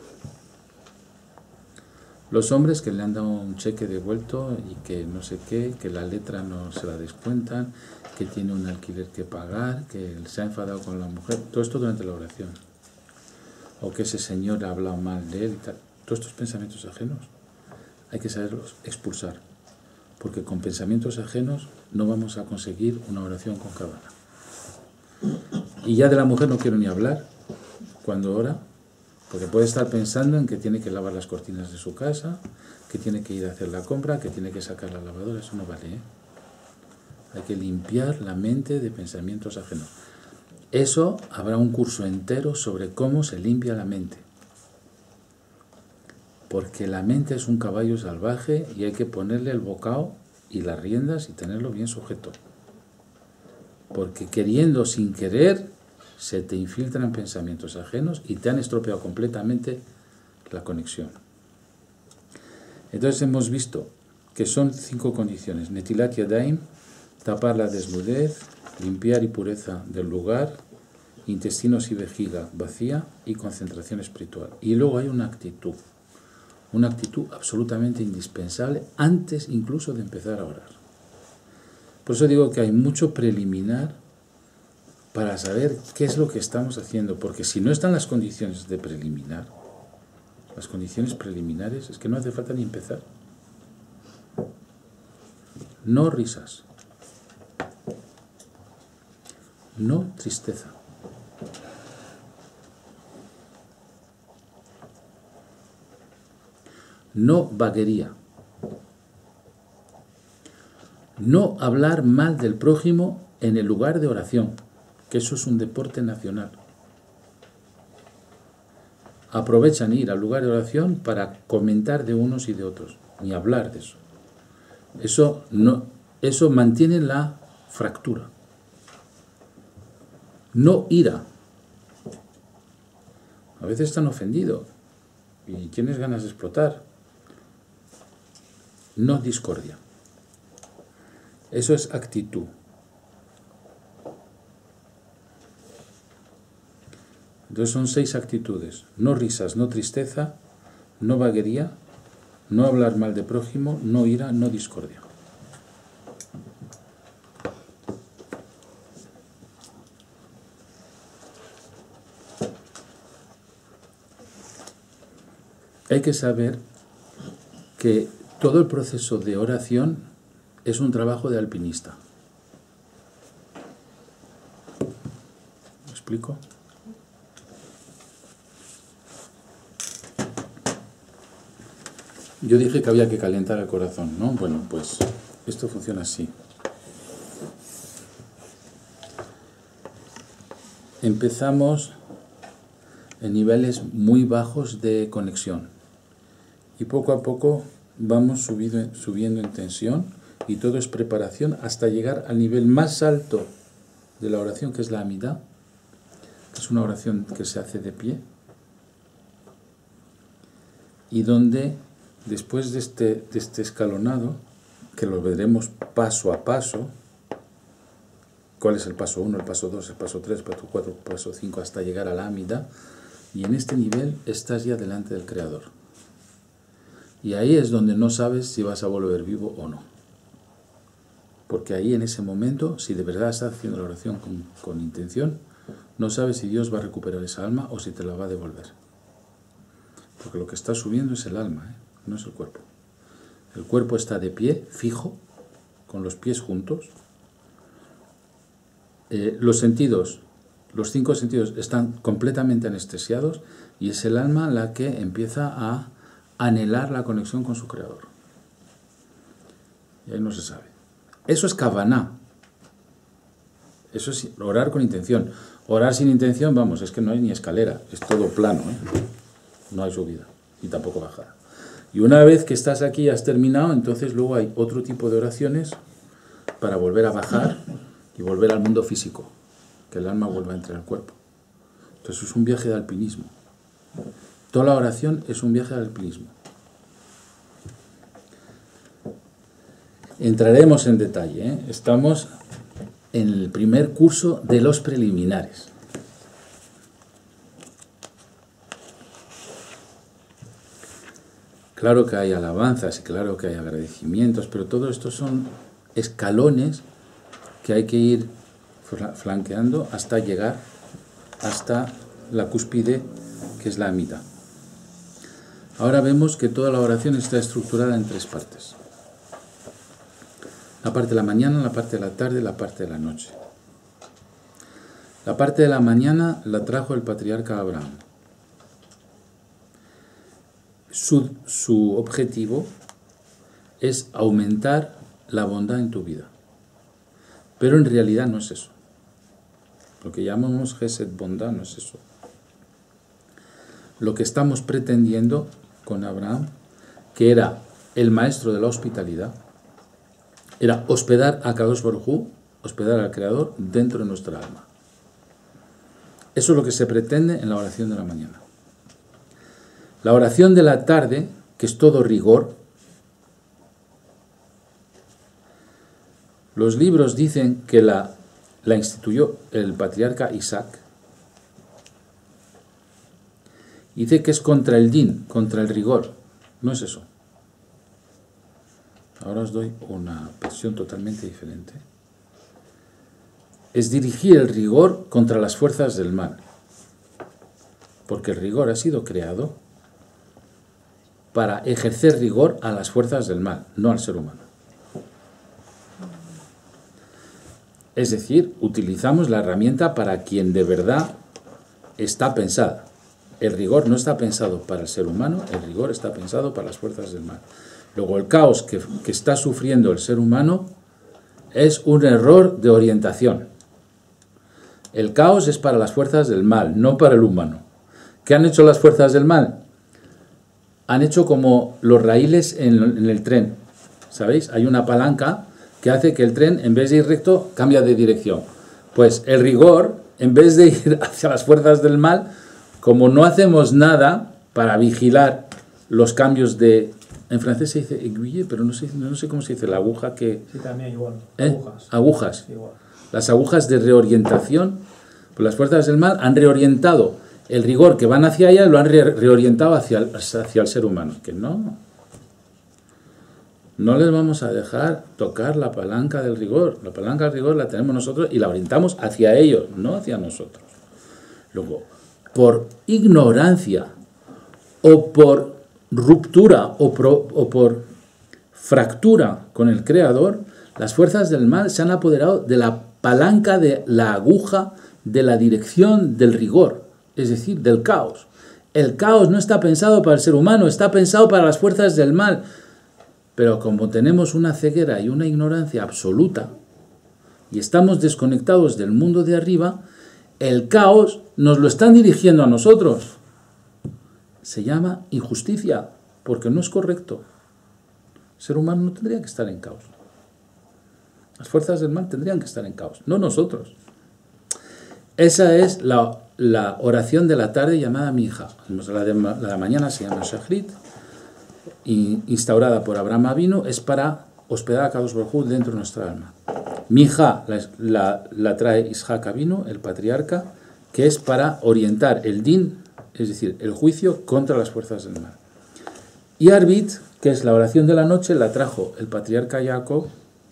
[SPEAKER 1] Los hombres que le han dado un cheque devuelto y que no sé qué, que la letra no se la descuentan, que tiene un alquiler que pagar, que se ha enfadado con la mujer. Todo esto durante la oración. o que ese señor ha hablado mal de él y tal. Todos estos pensamientos ajenos hay que saberlos expulsar, porque con pensamientos ajenos no vamos a conseguir una oración con Kavana. Y ya de la mujer no quiero ni hablar cuando ora, porque puede estar pensando en que tiene que lavar las cortinas de su casa, que tiene que ir a hacer la compra, que tiene que sacar la lavadora. Eso no vale, ¿eh? Hay que limpiar la mente de pensamientos ajenos. Eso habrá un curso entero sobre cómo se limpia la mente. Porque la mente es un caballo salvaje y hay que ponerle el bocado y las riendas y tenerlo bien sujeto. Porque queriendo sin querer se te infiltran pensamientos ajenos y te han estropeado completamente la conexión. Entonces hemos visto que son cinco condiciones. Netilat Yadayim, tapar la desnudez, limpiar y pureza del lugar, intestinos y vejiga vacía y concentración espiritual. Y luego hay una actitud, una actitud absolutamente indispensable antes incluso de empezar a orar. Por eso digo que hay mucho preliminar para saber qué es lo que estamos haciendo, porque si no están las condiciones de preliminar, las condiciones preliminares, es que no hace falta ni empezar. No risas, no tristeza, no vaguería, no hablar mal del prójimo en el lugar de oración, que eso es un deporte nacional. Aprovechan ir al lugar de oración para comentar de unos y de otros, ni hablar de eso. Eso, no, eso mantiene la fractura. No ira. A veces están ofendidos y tienes ganas de explotar. No discordia. Eso es actitud. Entonces son seis actitudes. No risas, no tristeza, no vaguería, no hablar mal de prójimo, no ira, no discordia. Hay que saber que todo el proceso de oración es un trabajo de alpinista. ¿Me explico? Yo dije que había que calentar el corazón, ¿no? Bueno, pues esto funciona así. Empezamos en niveles muy bajos de conexión y poco a poco vamos subido, subiendo en tensión y todo es preparación hasta llegar al nivel más alto de la oración, que es la Amidá, que es una oración que se hace de pie y donde después de este, de este escalonado, que lo veremos paso a paso, cuál es el paso uno, el paso dos, el paso tres, el paso cuatro, el paso cinco, hasta llegar a la Amida, y en este nivel estás ya delante del Creador. Y ahí es donde no sabes si vas a volver vivo o no. Porque ahí en ese momento, si de verdad estás haciendo la oración con, con intención, no sabes si Dios va a recuperar esa alma o si te la va a devolver. Porque lo que está subiendo es el alma, ¿eh? No es el cuerpo. El cuerpo está de pie, fijo, con los pies juntos. Eh, los sentidos, los cinco sentidos están completamente anestesiados y es el alma la que empieza a anhelar la conexión con su Creador. Y ahí no se sabe. Eso es Kavaná. Eso es orar con intención. Orar sin intención, vamos, es que no hay ni escalera, es todo plano, ¿eh? No hay subida y tampoco bajada. Y una vez que estás aquí y has terminado, entonces luego hay otro tipo de oraciones para volver a bajar y volver al mundo físico, que el alma vuelva a entrar al cuerpo. Entonces es un viaje de alpinismo. Toda la oración es un viaje de alpinismo. Entraremos en detalle, ¿eh? Estamos en el primer curso de los preliminares. Claro que hay alabanzas y claro que hay agradecimientos, pero todo esto son escalones que hay que ir flanqueando hasta llegar hasta la cúspide, que es la Amida. Ahora vemos que toda la oración está estructurada en tres partes. La parte de la mañana, la parte de la tarde y la parte de la noche. La parte de la mañana la trajo el patriarca Abraham. Su, su objetivo es aumentar la bondad en tu vida. Pero en realidad no es eso. Lo que llamamos Gesed, bondad, no es eso. Lo que estamos pretendiendo con Abraham, que era el maestro de la hospitalidad, era hospedar a Kadosh Baruj Hu, hospedar al Creador dentro de nuestra alma. Eso es lo que se pretende en la oración de la mañana. La oración de la tarde, que es todo rigor, los libros dicen que la, la instituyó el patriarca Isaac. Dice que es contra el din, contra el rigor. No es eso. Ahora os doy una versión totalmente diferente. Es dirigir el rigor contra las fuerzas del mal. Porque el rigor ha sido creado para ejercer rigor a las fuerzas del mal, no al ser humano. Es decir, utilizamos la herramienta para quien de verdad está pensada. El rigor no está pensado para el ser humano, el rigor está pensado para las fuerzas del mal. Luego, el caos que, que está sufriendo el ser humano es un error de orientación. El caos es para las fuerzas del mal, no para el humano. ¿Qué han hecho las fuerzas del mal? Han hecho como los raíles en, en el tren. ¿Sabéis? Hay una palanca que hace que el tren, en vez de ir recto, cambia de dirección. Pues el rigor, en vez de ir hacia las fuerzas del mal, como no hacemos nada para vigilar los cambios de... En francés se dice aiguille, pero no sé, no sé cómo se dice, la aguja que...
[SPEAKER 6] Sí, también igual.
[SPEAKER 1] ¿Eh?
[SPEAKER 6] Agujas.
[SPEAKER 1] Agujas.
[SPEAKER 6] Igual.
[SPEAKER 1] Las agujas de reorientación, pues las fuerzas del mal han reorientado el rigor que van hacia ella, lo han re reorientado hacia el, hacia el ser humano. Que no. No les vamos a dejar tocar la palanca del rigor. La palanca del rigor la tenemos nosotros y la orientamos hacia ellos, no hacia nosotros. Luego, por ignorancia o por ruptura o, pro, o por fractura con el Creador, las fuerzas del mal se han apoderado de la palanca, de la aguja, de la dirección del rigor, es decir, del caos. El caos no está pensado para el ser humano, está pensado para las fuerzas del mal. Pero como tenemos una ceguera y una ignorancia absoluta y estamos desconectados del mundo de arriba, el caos nos lo están dirigiendo a nosotros. Se llama injusticia, porque no es correcto. El ser humano no tendría que estar en caos. Las fuerzas del mal tendrían que estar en caos, no nosotros. Esa es la, la oración de la tarde llamada Minja. La de la de mañana se llama Shachrit, instaurada por Abraham Avinu, es para hospedar a Kadosh Baruj Hu dentro de nuestra alma. Minja la, la, la trae Isaac Avinu, el patriarca, que es para orientar el din, es decir, el juicio contra las fuerzas del mal. Y Arbit, que es la oración de la noche, la trajo el patriarca Jacob,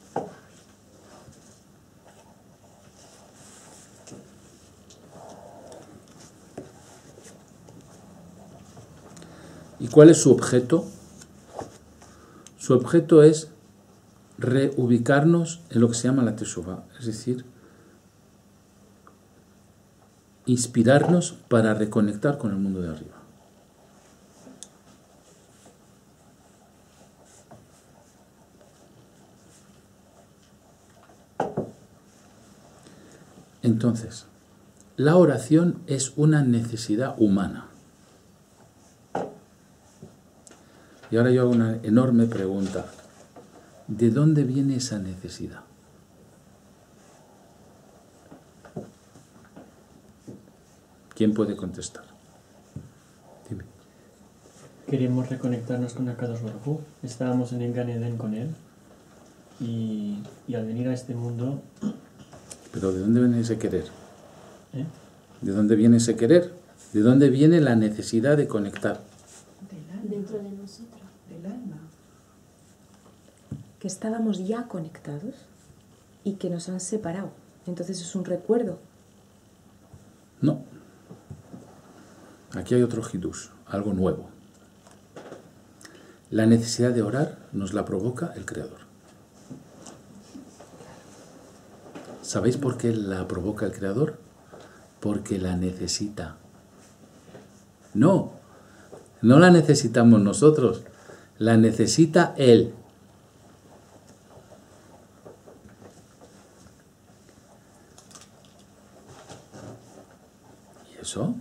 [SPEAKER 1] ¿y cuál es su objeto? Su objeto es reubicarnos en lo que se llama la Teshuvah, es decir, inspirarnos para reconectar con el mundo de arriba. Entonces, la oración es una necesidad humana. Y ahora yo hago una enorme pregunta. ¿De dónde viene esa necesidad? ¿Quién puede contestar? Dime.
[SPEAKER 11] Queremos reconectarnos con Akadosh Baruj Hu. Estábamos en el Gan Eden con él. Y, y al venir a este mundo...
[SPEAKER 1] ¿Pero de dónde viene ese querer?
[SPEAKER 11] ¿Eh?
[SPEAKER 1] ¿De dónde viene ese querer? ¿De dónde viene la necesidad de conectar?
[SPEAKER 3] Dentro de nosotros.
[SPEAKER 5] Del alma.
[SPEAKER 4] Que estábamos ya conectados y que nos han separado. Entonces es un recuerdo.
[SPEAKER 1] No. aquí hay otro hidush, algo nuevo. La necesidad de orar nos la provoca el Creador. ¿Sabéis por qué la provoca el Creador? Porque la necesita. No, no la necesitamos nosotros, la necesita Él. ¿Y eso?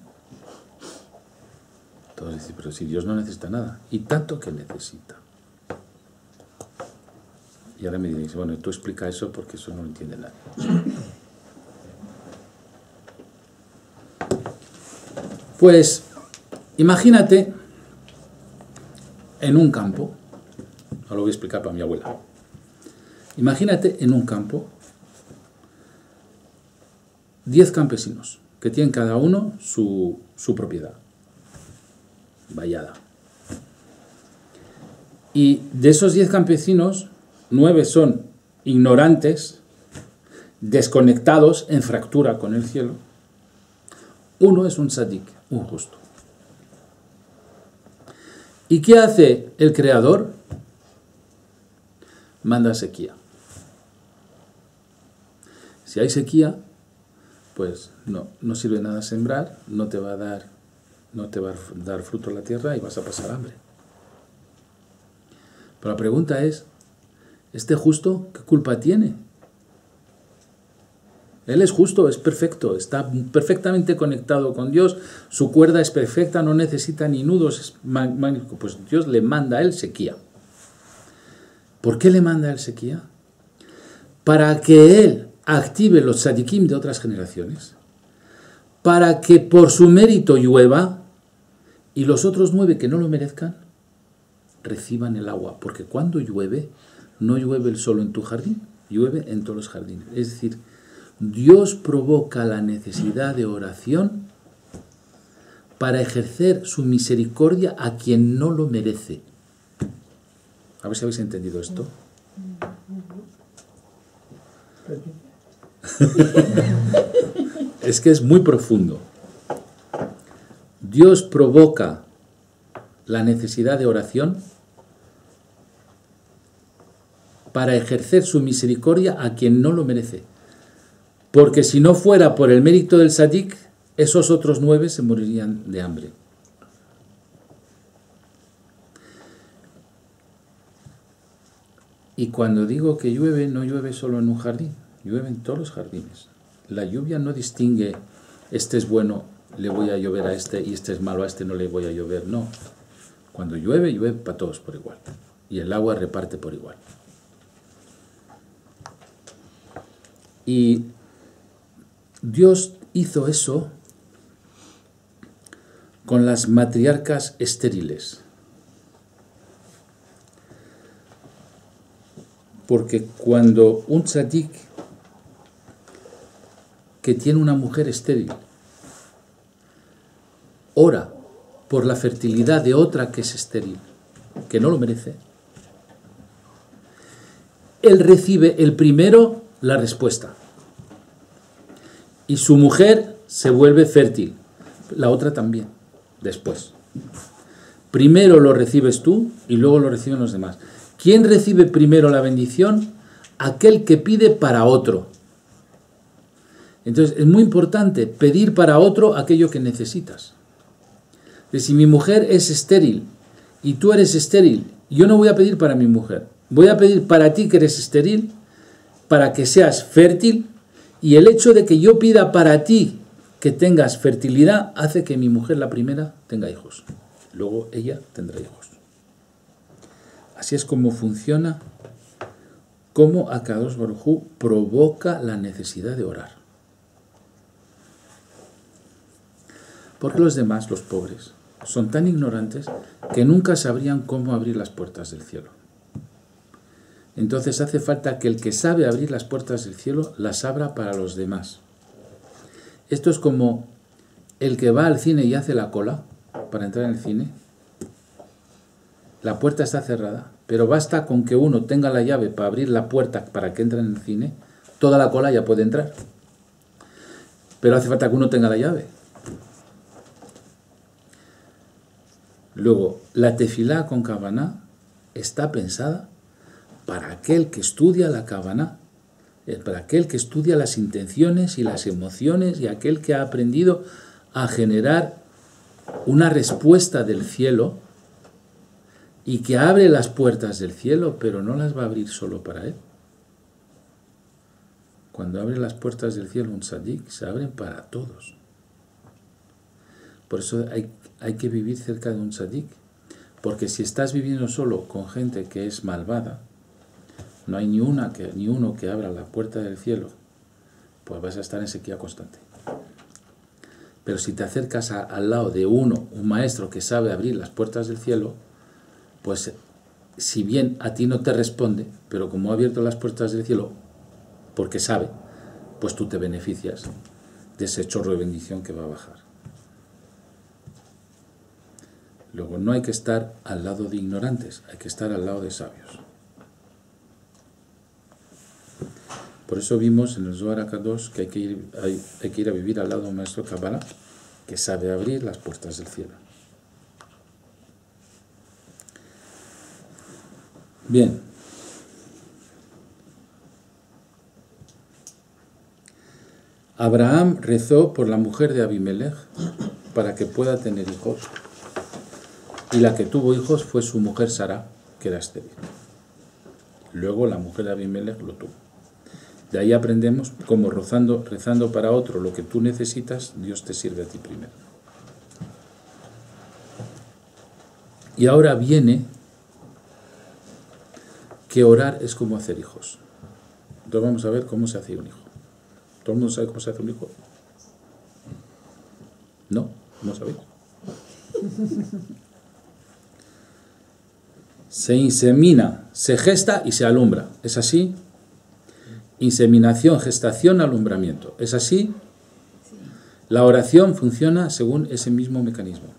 [SPEAKER 1] Todos dicen, pero si Dios no necesita nada, y tanto que necesita. Y ahora me dicen, bueno, tú explica eso porque eso no lo entiende nadie. Pues, imagínate en un campo, ahora lo voy a explicar para mi abuela. Imagínate en un campo diez campesinos que tienen cada uno su, su propiedad, vallada. Y de esos diez campesinos, nueve son ignorantes, desconectados, en fractura con el cielo. Uno es un tzadik, un justo. ¿Y qué hace el Creador? Manda sequía. Si hay sequía, pues no, no sirve nada sembrar, no te va a dar, no te va a dar fruto la tierra y vas a pasar hambre. Pero la pregunta es, ¿este justo qué culpa tiene? Él es justo, es perfecto, está perfectamente conectado con Dios, su cuerda es perfecta, no necesita ni nudos, es magnífico. Pues Dios le manda a él sequía. ¿Por qué le manda a él sequía? Para que él active los tzadikim de otras generaciones, para que por su mérito llueva y los otros nueve que no lo merezcan reciban el agua, porque cuando llueve, no llueve solo en tu jardín, llueve en todos los jardines. Es decir, Dios provoca la necesidad de oración para ejercer su misericordia a quien no lo merece. A ver si habéis entendido esto. Es que es muy profundo. Dios provoca la necesidad de oración para ejercer su misericordia a quien no lo merece. Porque si no fuera por el mérito del tzadik, esos otros nueve se morirían de hambre. Y cuando digo que llueve, no llueve solo en un jardín, llueve en todos los jardines. La lluvia no distingue, este es bueno, le voy a llover a este, y este es malo, a este no le voy a llover. No. Cuando llueve, llueve para todos por igual. Y el agua reparte por igual. Y Dios hizo eso con las matriarcas estériles. Porque cuando un tzadik que tiene una mujer estéril ora por la fertilidad de otra que es estéril, que no lo merece, él recibe el primero la respuesta. Y su mujer se vuelve fértil, la otra también, después. Primero lo recibes tú y luego lo reciben los demás. ¿Quién recibe primero la bendición? Aquel que pide para otro. Entonces es muy importante pedir para otro aquello que necesitas. De si mi mujer es estéril y tú eres estéril, yo no voy a pedir para mi mujer. Voy a pedir para ti que eres estéril, para que seas fértil. Y el hecho de que yo pida para ti que tengas fertilidad hace que mi mujer, la primera, tenga hijos. Luego ella tendrá hijos. Así es como funciona, cómo Akadosh Baruj Hu provoca la necesidad de orar. Porque los demás, los pobres, son tan ignorantes que nunca sabrían cómo abrir las puertas del cielo. Entonces hace falta que el que sabe abrir las puertas del cielo las abra para los demás. Esto es como el que va al cine y hace la cola para entrar en el cine. La puerta está cerrada, pero basta con que uno tenga la llave para abrir la puerta para que entre en el cine, toda la cola ya puede entrar. Pero hace falta que uno tenga la llave. Luego, la tefilá con Kavaná está pensada para aquel que estudia la Kavaná, para aquel que estudia las intenciones y las emociones y aquel que ha aprendido a generar una respuesta del cielo y que abre las puertas del cielo, pero no las va a abrir solo para él. Cuando abre las puertas del cielo un tzadik, se abren para todos. Por eso hay, hay que vivir cerca de un tzadik, porque si estás viviendo solo con gente que es malvada, no hay ni, una que, ni uno que abra la puerta del cielo, pues vas a estar en sequía constante. Pero si te acercas a, al lado de uno, un maestro que sabe abrir las puertas del cielo, pues si bien a ti no te responde, pero como ha abierto las puertas del cielo, porque sabe, pues tú te beneficias de ese chorro de bendición que va a bajar. Luego, no hay que estar al lado de ignorantes, hay que estar al lado de sabios. Por eso vimos en el Zohar HaKadosh que hay que ir, hay, hay que ir a vivir al lado de un maestro Kabbalah que sabe abrir las puertas del cielo. Bien. Abraham rezó por la mujer de Abimelech para que pueda tener hijos. Y la que tuvo hijos fue su mujer Sara, que era estéril. Luego la mujer de Abimelech lo tuvo. De ahí aprendemos cómo rezando, rezando para otro lo que tú necesitas, Dios te sirve a ti primero. Y ahora viene que orar es como hacer hijos. Entonces vamos a ver cómo se hace un hijo. ¿Todo el mundo sabe cómo se hace un hijo? ¿No? ¿No sabéis? Se insemina, se gesta y se alumbra. ¿Es así? Inseminación, gestación, alumbramiento. ¿Es así? La oración funciona según ese mismo mecanismo.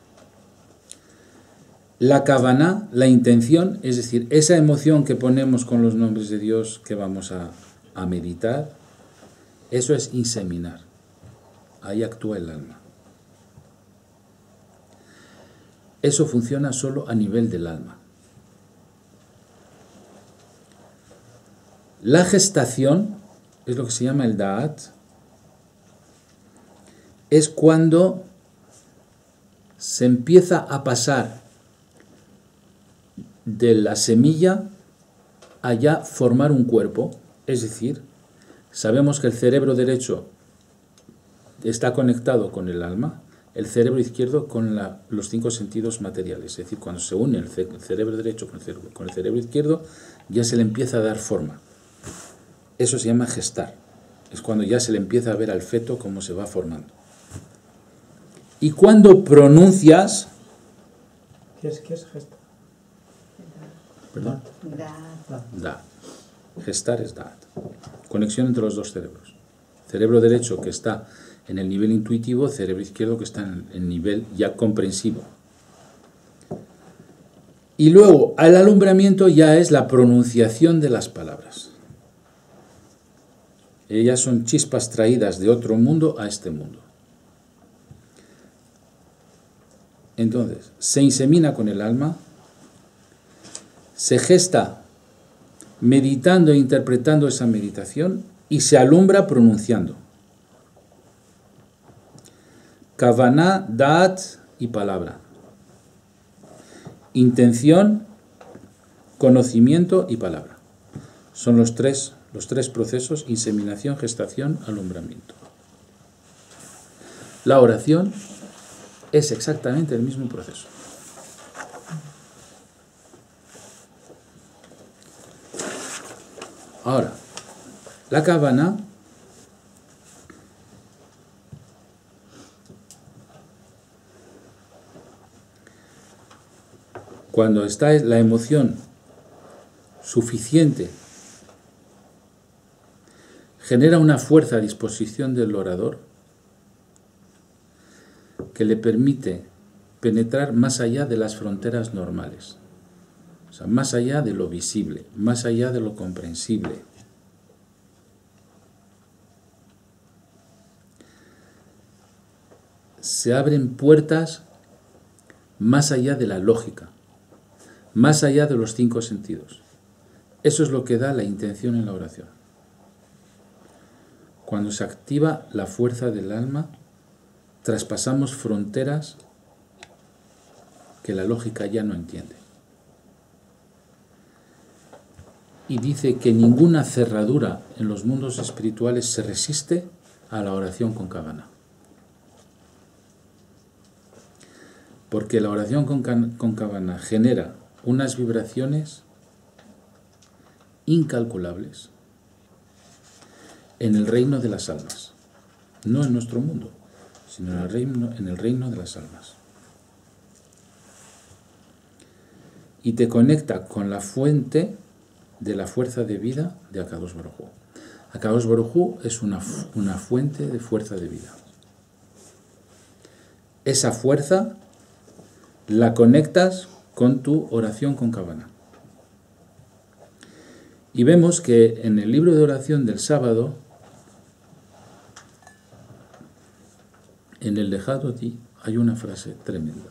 [SPEAKER 1] La kavaná, la intención, es decir, esa emoción que ponemos con los nombres de Dios que vamos a, a meditar, eso es inseminar. Ahí actúa el alma. Eso funciona solo a nivel del alma. La gestación es lo que se llama el da'at. Es cuando se empieza a pasar de la semilla a ya formar un cuerpo. Es decir, sabemos que el cerebro derecho está conectado con el alma, el cerebro izquierdo con la, los cinco sentidos materiales. Es decir, cuando se une el, ce el cerebro derecho con el cerebro, con el cerebro izquierdo, ya se le empieza a dar forma. Eso se llama gestar. Es cuando ya se le empieza a ver al feto cómo se va formando. Y cuando pronuncias...
[SPEAKER 6] ¿Qué es, qué es gestar?
[SPEAKER 1] ¿Perdón?
[SPEAKER 8] Da.
[SPEAKER 1] Da. Gestar es da'at. Conexión entre los dos cerebros. Cerebro derecho que está en el nivel intuitivo, cerebro izquierdo que está en el nivel ya comprensivo. Y luego, al alumbramiento ya es la pronunciación de las palabras. Ellas son chispas traídas de otro mundo a este mundo. Entonces, se insemina con el alma, se gesta meditando e interpretando esa meditación y se alumbra pronunciando. Kavaná, da'at y palabra. Intención, conocimiento y palabra. Son los tres, los tres procesos: inseminación, gestación, alumbramiento. La oración es exactamente el mismo proceso. Ahora, la kavaná cuando está la emoción suficiente, genera una fuerza a disposición del orador que le permite penetrar más allá de las fronteras normales. O sea, más allá de lo visible, más allá de lo comprensible. Se abren puertas más allá de la lógica, más allá de los cinco sentidos. Eso es lo que da la intención en la oración. Cuando se activa la fuerza del alma, traspasamos fronteras que la lógica ya no entiende. Y dice que ninguna cerradura en los mundos espirituales se resiste a la oración con Kavana. Porque la oración con, con Kavana genera unas vibraciones incalculables en el reino de las almas. No en nuestro mundo, sino en el reino, en el reino de las almas. Y te conecta con la fuente de la fuerza de vida de Akadosh Baruj Hu. Akadosh Baruj Hu es una, una fuente de fuerza de vida. Esa fuerza la conectas con tu oración con Kavana. Y vemos que en el libro de oración del sábado, en el Lejadoti, hay una frase tremenda.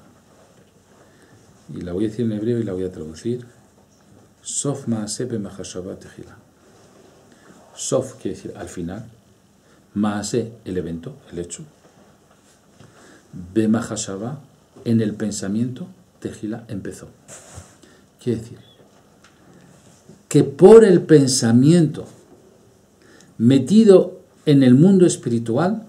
[SPEAKER 1] Y la voy a decir en hebreo y la voy a traducir. Sof Maaseh b'machashava tehila. Sof quiere decir al final. Maaseh, el evento, el hecho. B'machashava, en el pensamiento, tehila, empezó. Quiere decir que por el pensamiento metido en el mundo espiritual,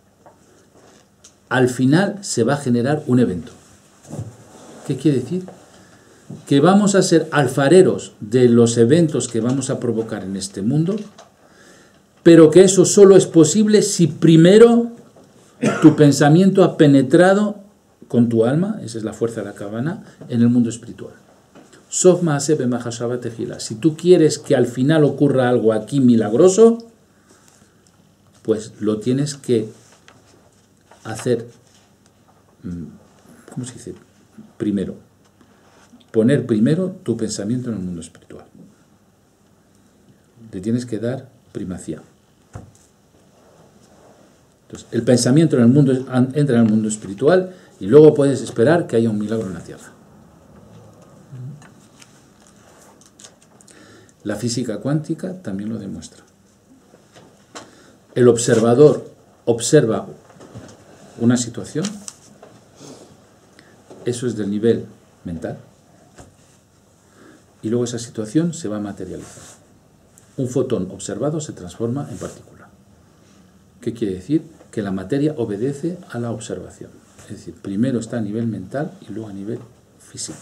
[SPEAKER 1] al final se va a generar un evento. ¿Qué quiere decir? Que vamos a ser alfareros de los eventos que vamos a provocar en este mundo, pero que eso solo es posible si primero tu pensamiento ha penetrado con tu alma, esa es la fuerza de la Kavana, en el mundo espiritual. Sof Maaseh b'machashava tehila. Si tú quieres que al final ocurra algo aquí milagroso, pues lo tienes que hacer, ¿cómo se dice? Primero. Poner primero tu pensamiento en el mundo espiritual. Le tienes que dar primacía. Entonces, el pensamiento en el mundo entra en el mundo espiritual y luego puedes esperar que haya un milagro en la tierra. La física cuántica también lo demuestra. El observador observa una situación, eso es del nivel mental, y luego esa situación se va a materializar. Un fotón observado se transforma en partícula. ¿Qué quiere decir? Que la materia obedece a la observación. Es decir, primero está a nivel mental y luego a nivel físico.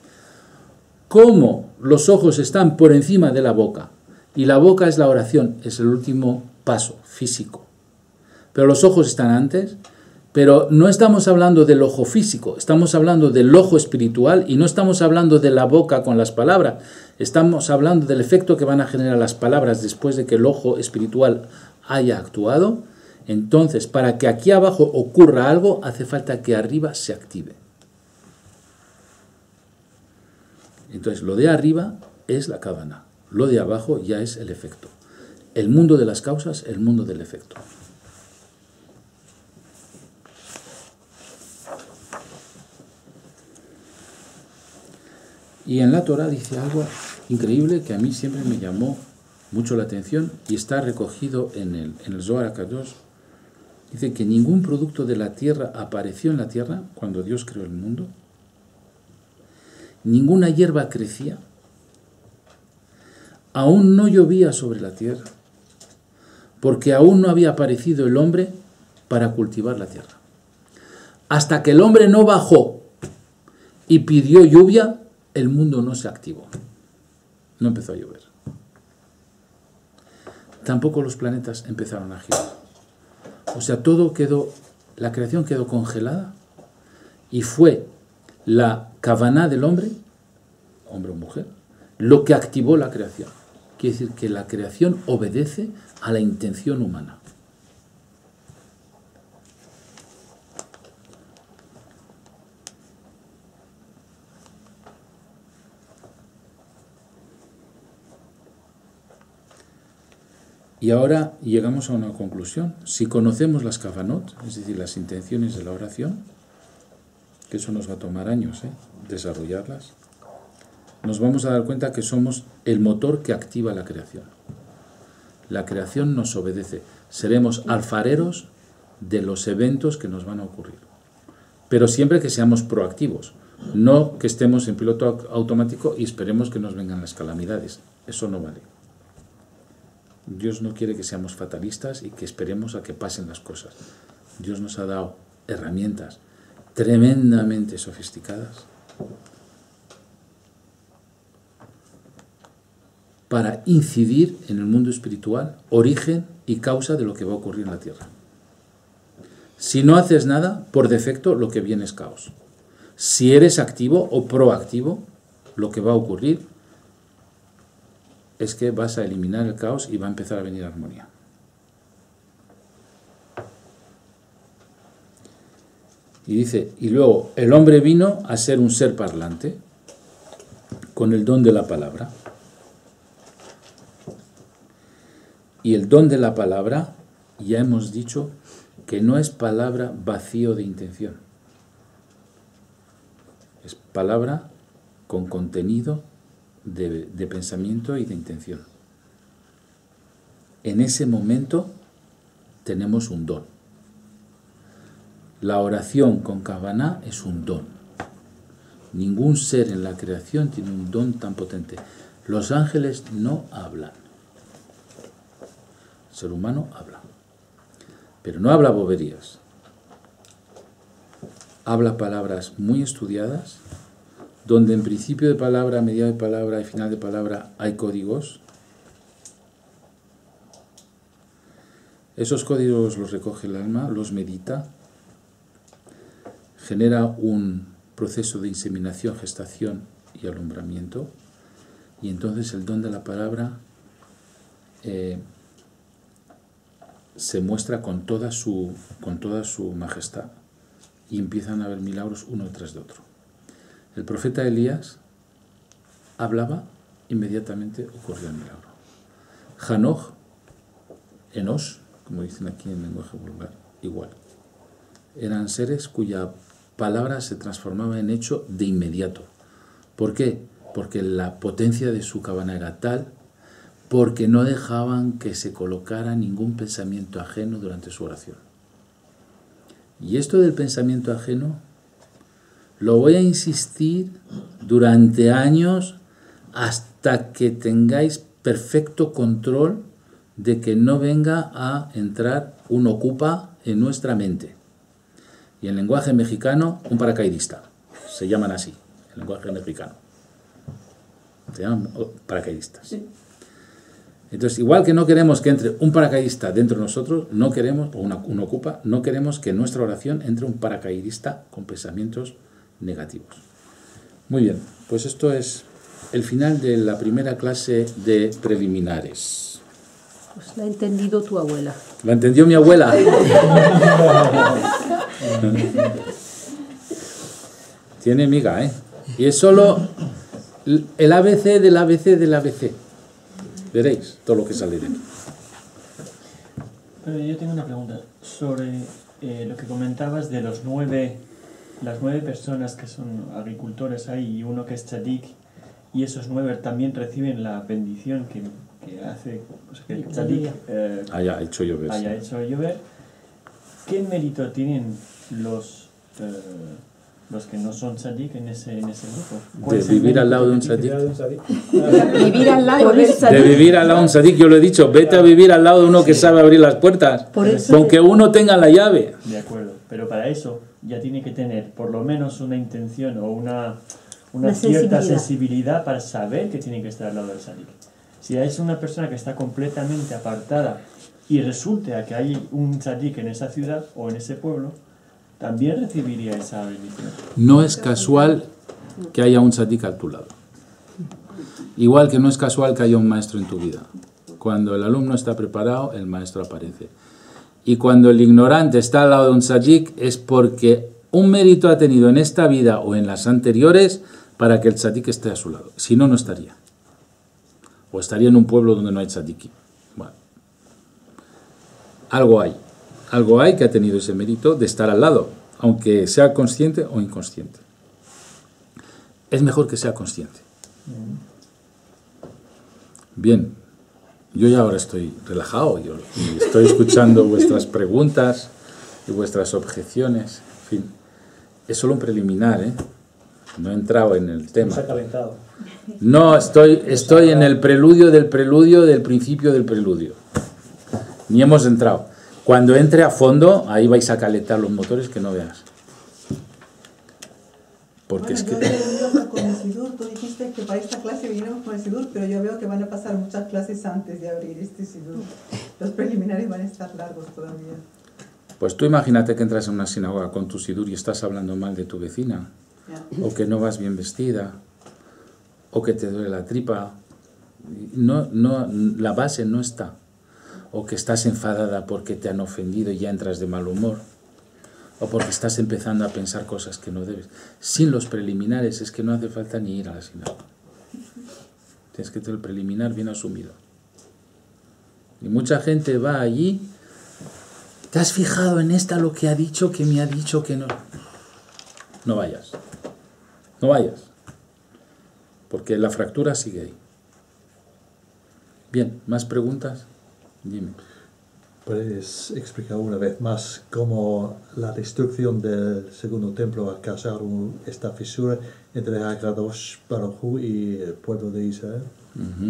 [SPEAKER 1] Como los ojos están por encima de la boca y la boca es la oración, es el último paso físico, pero los ojos están antes, pero no estamos hablando del ojo físico, estamos hablando del ojo espiritual y no estamos hablando de la boca con las palabras, estamos hablando del efecto que van a generar las palabras después de que el ojo espiritual haya actuado. Entonces, para que aquí abajo ocurra algo, hace falta que arriba se active. Entonces, lo de arriba es la Kavana, lo de abajo ya es el efecto. El mundo de las causas, el mundo del efecto. Y en la Torah dice algo increíble que a mí siempre me llamó mucho la atención y está recogido en el, en el Zohar HaKadosh. Dice que ningún producto de la tierra apareció en la tierra cuando Dios creó el mundo. Ninguna hierba crecía. Aún no llovía sobre la tierra, porque aún no había aparecido el hombre para cultivar la tierra. Hasta que el hombre no bajó y pidió lluvia, el mundo no se activó. No empezó a llover. Tampoco los planetas empezaron a girar. O sea, todo quedó, la creación quedó congelada y fue la Kavaná del hombre, hombre o mujer, lo que activó la creación. Quiere decir que la creación obedece a la intención humana. Y ahora llegamos a una conclusión. Si conocemos las kavanot, es decir, las intenciones de la oración, que eso nos va a tomar años, ¿eh? desarrollarlas, nos vamos a dar cuenta que somos el motor que activa la creación. La creación nos obedece. Seremos alfareros de los eventos que nos van a ocurrir. Pero siempre que seamos proactivos, no que estemos en piloto automático y esperemos que nos vengan las calamidades. Eso no vale. Dios no quiere que seamos fatalistas y que esperemos a que pasen las cosas. Dios nos ha dado herramientas tremendamente sofisticadas para incidir en el mundo espiritual, origen y causa de lo que va a ocurrir en la tierra. Si no haces nada, por defecto lo que viene es caos. Si eres activo o proactivo, lo que va a ocurrir es que vas a eliminar el caos y va a empezar a venir armonía. Y dice, y luego el hombre vino a ser un ser parlante con el don de la palabra. Y el don de la palabra, ya hemos dicho que no es palabra vacío de intención. Es palabra con contenido de, de pensamiento y de intención. En ese momento tenemos un don. La oración con Kavaná es un don. Ningún ser en la creación tiene un don tan potente. Los ángeles no hablan. El ser humano habla. Pero no habla boberías. Habla palabras muy estudiadas, donde en principio de palabra, mediado de palabra y final de palabra hay códigos. Esos códigos los recoge el alma, los medita, genera un proceso de inseminación, gestación y alumbramiento, y entonces el don de la palabra eh, se muestra con toda su, con toda su majestad, y empiezan a haber milagros uno tras de otro. El profeta Elías hablaba, inmediatamente ocurría el milagro. Hanoch, Enosh, como dicen aquí en lenguaje vulgar, igual. Eran seres cuya palabra se transformaba en hecho de inmediato. ¿Por qué? Porque la potencia de su Kavaná era tal, porque no dejaban que se colocara ningún pensamiento ajeno durante su oración. Y esto del pensamiento ajeno lo voy a insistir durante años hasta que tengáis perfecto control de que no venga a entrar un ocupa en nuestra mente. Y en lenguaje mexicano, un paracaidista. Se llaman así, en lenguaje mexicano. Se llaman paracaidistas. Sí. Entonces, igual que no queremos que entre un paracaidista dentro de nosotros, no queremos, o una, un ocupa, no queremos que en nuestra oración entre un paracaidista con pensamientos negativos. Muy bien, pues esto es el final de la primera clase de preliminares.
[SPEAKER 8] Pues la ha entendido tu abuela.
[SPEAKER 1] ¿La entendió mi abuela? Tiene miga, ¿eh? Y es solo el A B C del A B C del A B C. Veréis todo lo que sale de aquí.
[SPEAKER 11] Pero yo tengo una pregunta sobre eh, lo que comentabas de los nueve, las nueve personas que son agricultores ahí y uno que es tzadik, y esos nueve también reciben la bendición que, que hace, o sea, que el tzadik eh,
[SPEAKER 1] haya hecho llover.
[SPEAKER 11] Haya hecho llover. ¿Qué mérito tienen los eh, los que no son tzadik en ese, en ese grupo?
[SPEAKER 1] De vivir al lado de un tzadik.
[SPEAKER 8] Vivir al lado de un tzadik.
[SPEAKER 1] De vivir al lado de un tzadik, yo lo he dicho, vete a vivir al lado de uno que sabe abrir las puertas,
[SPEAKER 8] Por eso
[SPEAKER 1] con que uno tenga la llave.
[SPEAKER 11] De acuerdo, pero para eso ya tiene que tener por lo menos una intención o una, una, una cierta sensibilidad. sensibilidad para saber que tiene que estar al lado del tzadik. Si es una persona que está completamente apartada y resulta que hay un tzadik en esa ciudad o en ese pueblo, también recibiría esa bendición.
[SPEAKER 1] No es casual que haya un tzadik a tu lado. Igual que no es casual que haya un maestro en tu vida. Cuando el alumno está preparado, el maestro aparece. Y cuando el ignorante está al lado de un tzadik, es porque un mérito ha tenido en esta vida o en las anteriores para que el tzadik esté a su lado. Si no, no estaría. O estaría en un pueblo donde no hay tzadiki. Bueno. Algo hay. Algo hay que ha tenido ese mérito de estar al lado. aunque sea consciente o inconsciente. Es mejor que sea consciente. Bien, yo ya ahora estoy relajado yo, y estoy escuchando vuestras preguntas y vuestras objeciones. En fin, es solo un preliminar, ¿eh? No he entrado en el tema.
[SPEAKER 6] Se ha calentado.
[SPEAKER 1] No, estoy, estoy en el preludio del preludio del principio del preludio. Ni hemos entrado. Cuando entre a fondo, ahí vais a calentar los motores que no veas. Porque
[SPEAKER 5] bueno,
[SPEAKER 1] es que...
[SPEAKER 5] yo he venido con el SIDUR, tú dijiste que para esta clase vinimos con el SIDUR, pero yo veo que van a pasar muchas clases antes de abrir este SIDUR. Los preliminares van a estar largos todavía.
[SPEAKER 1] Pues tú imagínate que entras en una sinagoga con tu SIDUR y estás hablando mal de tu vecina,
[SPEAKER 5] Ya.
[SPEAKER 1] o que no vas bien vestida, o que te duele la tripa. No, no, la base no está. O que estás enfadada porque te han ofendido y ya entras de mal humor. O porque estás empezando a pensar cosas que no debes. Sin los preliminares es que no hace falta ni ir a la sinagoga. Tienes que tener el preliminar bien asumido. Y mucha gente va allí. ¿Te has fijado en esta lo que ha dicho, que me ha dicho que no? No vayas. No vayas. Porque la fractura sigue ahí. Bien, ¿más preguntas? Dime.
[SPEAKER 2] ¿Puedes explicar una vez más cómo la destrucción del segundo templo ha causado un- esta fisura entre Hakadosh Baruj Hu y el pueblo de Israel?
[SPEAKER 1] Uh-huh.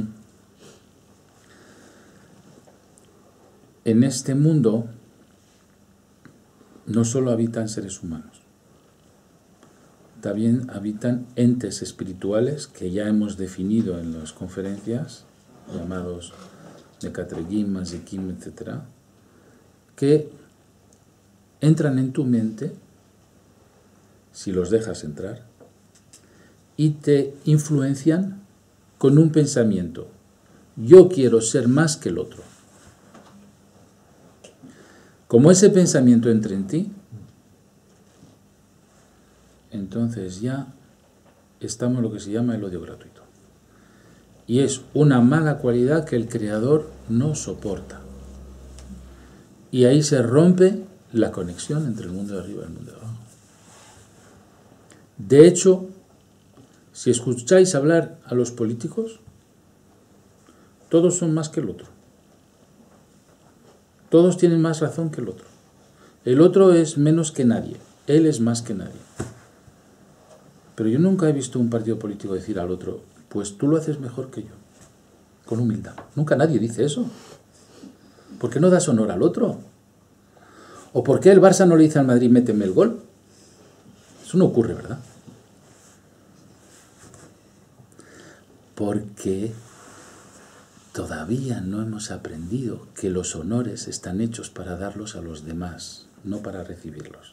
[SPEAKER 1] En este mundo no solo habitan seres humanos, también habitan entes espirituales que ya hemos definido en las conferencias, llamados Mekatregim, Mazikim, etcétera, que entran en tu mente, si los dejas entrar, y te influencian con un pensamiento. Yo quiero ser más que el otro. Como ese pensamiento entra en ti, entonces ya estamos en lo que se llama el odio gratuito. Y es una mala cualidad que el Creador no soporta. Y ahí se rompe la conexión entre el mundo de arriba y el mundo de abajo. De hecho, si escucháis hablar a los políticos, todos son más que el otro. Todos tienen más razón que el otro. El otro es menos que nadie. Él es más que nadie. Pero yo nunca he visto un partido político decir al otro, pues tú lo haces mejor que yo. Con humildad. Nunca nadie dice eso. ¿Por qué no das honor al otro? ¿O por qué el Barça no le dice al Madrid, méteme el gol? Eso no ocurre, ¿verdad? Porque todavía no hemos aprendido que los honores están hechos para darlos a los demás, no para recibirlos.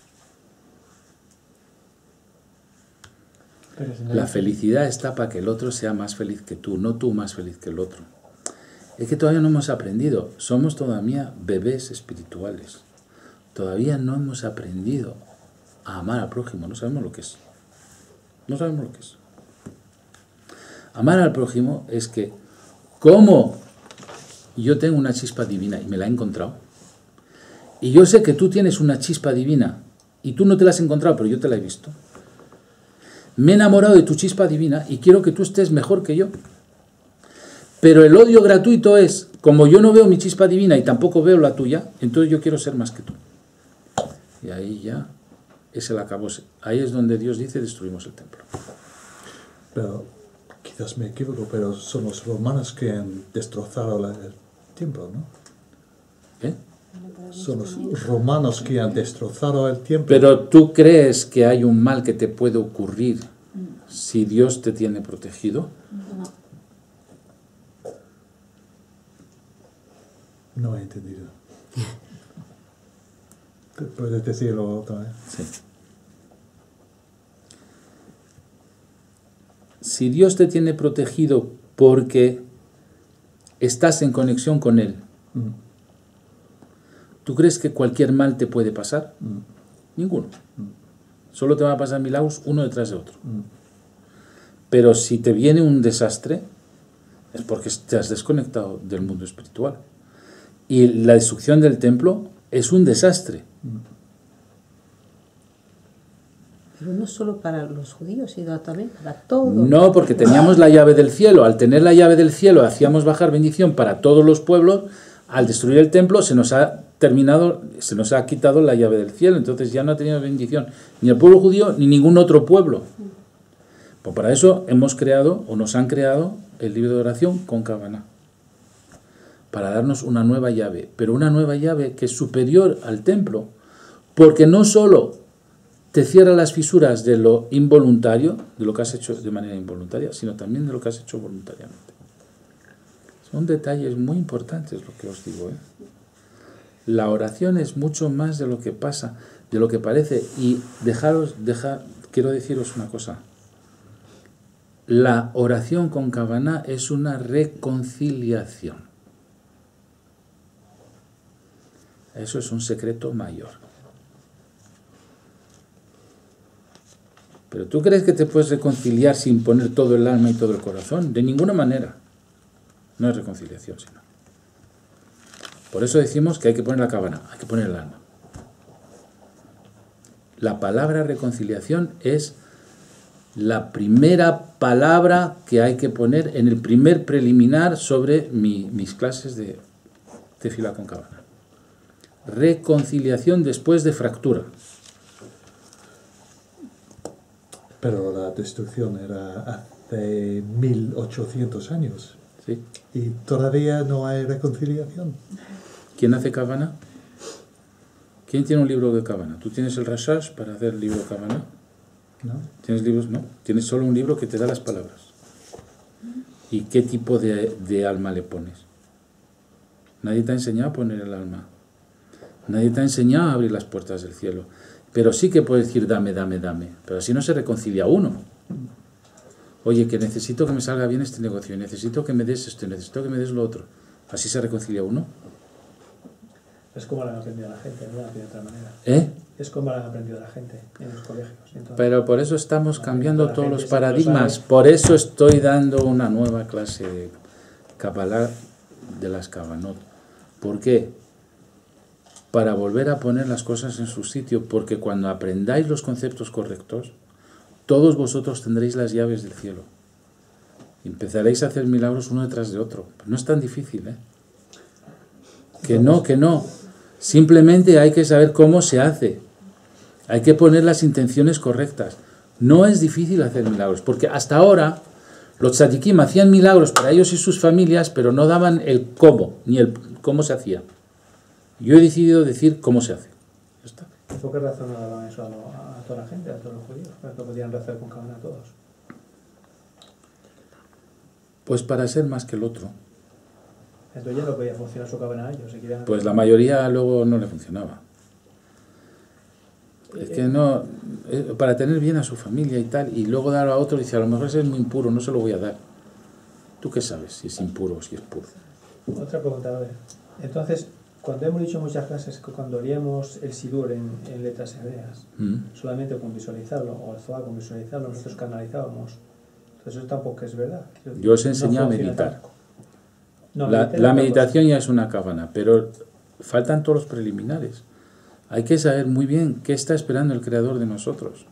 [SPEAKER 1] La felicidad está para que el otro sea más feliz que tú, no tú más feliz que el otro. Es que todavía no hemos aprendido, somos todavía bebés espirituales. Todavía no hemos aprendido a amar al prójimo, no sabemos lo que es. No sabemos lo que es. Amar al prójimo es que, como yo tengo una chispa divina y me la he encontrado, y yo sé que tú tienes una chispa divina y tú no te la has encontrado, pero yo te la he visto. Me he enamorado de tu chispa divina y quiero que tú estés mejor que yo. Pero el odio gratuito es, como yo no veo mi chispa divina y tampoco veo la tuya, entonces yo quiero ser más que tú. Y ahí ya es el acabose. Ahí es donde Dios dice, destruimos el templo.
[SPEAKER 2] Pero quizás me equivoco, pero son los romanos que han destrozado la- el templo, ¿no?
[SPEAKER 1] ¿Eh?
[SPEAKER 2] Son los romanos que han destrozado el templo.
[SPEAKER 1] Pero tú crees que hay un mal que te puede ocurrir si Dios te tiene protegido.
[SPEAKER 2] No he entendido. ¿Puedes decirlo otra vez?
[SPEAKER 1] Sí. Si Dios te tiene protegido porque estás en conexión con Él,
[SPEAKER 2] Mm.
[SPEAKER 1] ¿tú crees que cualquier mal te puede pasar?
[SPEAKER 2] Mm.
[SPEAKER 1] Ninguno. Solo te van a pasar milagros uno detrás de otro.
[SPEAKER 2] Mm.
[SPEAKER 1] Pero si te viene un desastre, es porque te has desconectado del mundo espiritual. Y la destrucción del templo es un desastre.
[SPEAKER 8] Pero no solo para los judíos, sino también para todos.
[SPEAKER 1] No, porque teníamos la llave del cielo. Al tener la llave del cielo hacíamos bajar bendición para todos los pueblos. Al destruir el templo se nos ha terminado, se nos ha quitado la llave del cielo. Entonces ya no ha tenido bendición ni el pueblo judío ni ningún otro pueblo. Pues para eso hemos creado, o nos han creado, el libro de oración con Kavaná. Para darnos una nueva llave. Pero una nueva llave que es superior al templo. Porque no solo te cierra las fisuras de lo involuntario, de lo que has hecho de manera involuntaria, sino también de lo que has hecho voluntariamente. Son detalles muy importantes lo que os digo, ¿eh? La oración es mucho más de lo que pasa, de lo que parece. Y dejaros, deja, quiero deciros una cosa. La oración con Kavaná es una reconciliación. Eso es un secreto mayor. Pero ¿tú crees que te puedes reconciliar sin poner todo el alma y todo el corazón? De ninguna manera. No es reconciliación, sino. Por eso decimos que hay que poner la Kavaná, hay que poner el alma. La palabra reconciliación es la primera palabra que hay que poner en el primer preliminar sobre mi, mis clases de Tefilá con Kavaná. Reconciliación después de fractura.
[SPEAKER 2] Pero la destrucción era hace mil ochocientos años.
[SPEAKER 1] Sí.
[SPEAKER 2] Y todavía no hay reconciliación.
[SPEAKER 1] ¿Quién hace Kavaná? ¿Quién tiene un libro de Kavaná? ¿Tú tienes el Rashash para hacer el libro de Kavaná?
[SPEAKER 2] ¿No?
[SPEAKER 1] ¿Tienes libros? No. Tienes solo un libro que te da las palabras. ¿Y qué tipo de, de alma le pones? Nadie te ha enseñado a poner el alma. Nadie te ha enseñado a abrir las puertas del cielo. Pero sí que puedes decir dame, dame, dame. Pero así no se reconcilia uno. Oye, que necesito que me salga bien este negocio, necesito que me des esto, necesito que me des lo otro. Así se reconcilia uno.
[SPEAKER 6] Es como lo han aprendido la gente, no de otra manera.
[SPEAKER 1] ¿Eh?
[SPEAKER 6] Es como lo han aprendido la gente en los colegios. Entonces,
[SPEAKER 1] pero por eso estamos cambiando todos los paradigmas.
[SPEAKER 6] Lo
[SPEAKER 1] por eso estoy dando una nueva clase de Kabbalah de las Kavanot. ¿Por qué? Para volver a poner las cosas en su sitio, porque cuando aprendáis los conceptos correctos, todos vosotros tendréis las llaves del cielo. Y empezaréis a hacer milagros uno detrás de otro. No es tan difícil, ¿eh? Que no, que no. Simplemente hay que saber cómo se hace. Hay que poner las intenciones correctas. No es difícil hacer milagros, porque hasta ahora los tzadikim hacían milagros para ellos y sus familias, pero no daban el cómo, ni el cómo se hacía. Yo he decidido decir cómo se hace. Ya está.
[SPEAKER 6] ¿Por qué razón no daban eso a, lo, a toda la gente, a todos los judíos? ¿Para que podían rezar con Kavaná a todos?
[SPEAKER 1] Pues para ser más que el otro.
[SPEAKER 6] Entonces ya no podía funcionar su Kavaná a ellos. Si querían...
[SPEAKER 1] Pues la mayoría luego no le funcionaba. Es que no, para tener bien a su familia y tal, y luego dar a otro, dice, a lo mejor ese es muy impuro, no se lo voy a dar. ¿Tú qué sabes si es impuro o si es puro?
[SPEAKER 6] Otra pregunta, a ver. Entonces, cuando hemos dicho en muchas clases que cuando haríamos el Sidur en, en letras hebreas, ¿Mm? solamente con visualizarlo, o el Zohar con visualizarlo, nosotros canalizábamos. Entonces eso tampoco es verdad.
[SPEAKER 1] Yo os enseñé no a meditar. No, la, la meditación ya es una Kavaná, pero faltan todos los preliminares. Hay que saber muy bien qué está esperando el Creador de nosotros.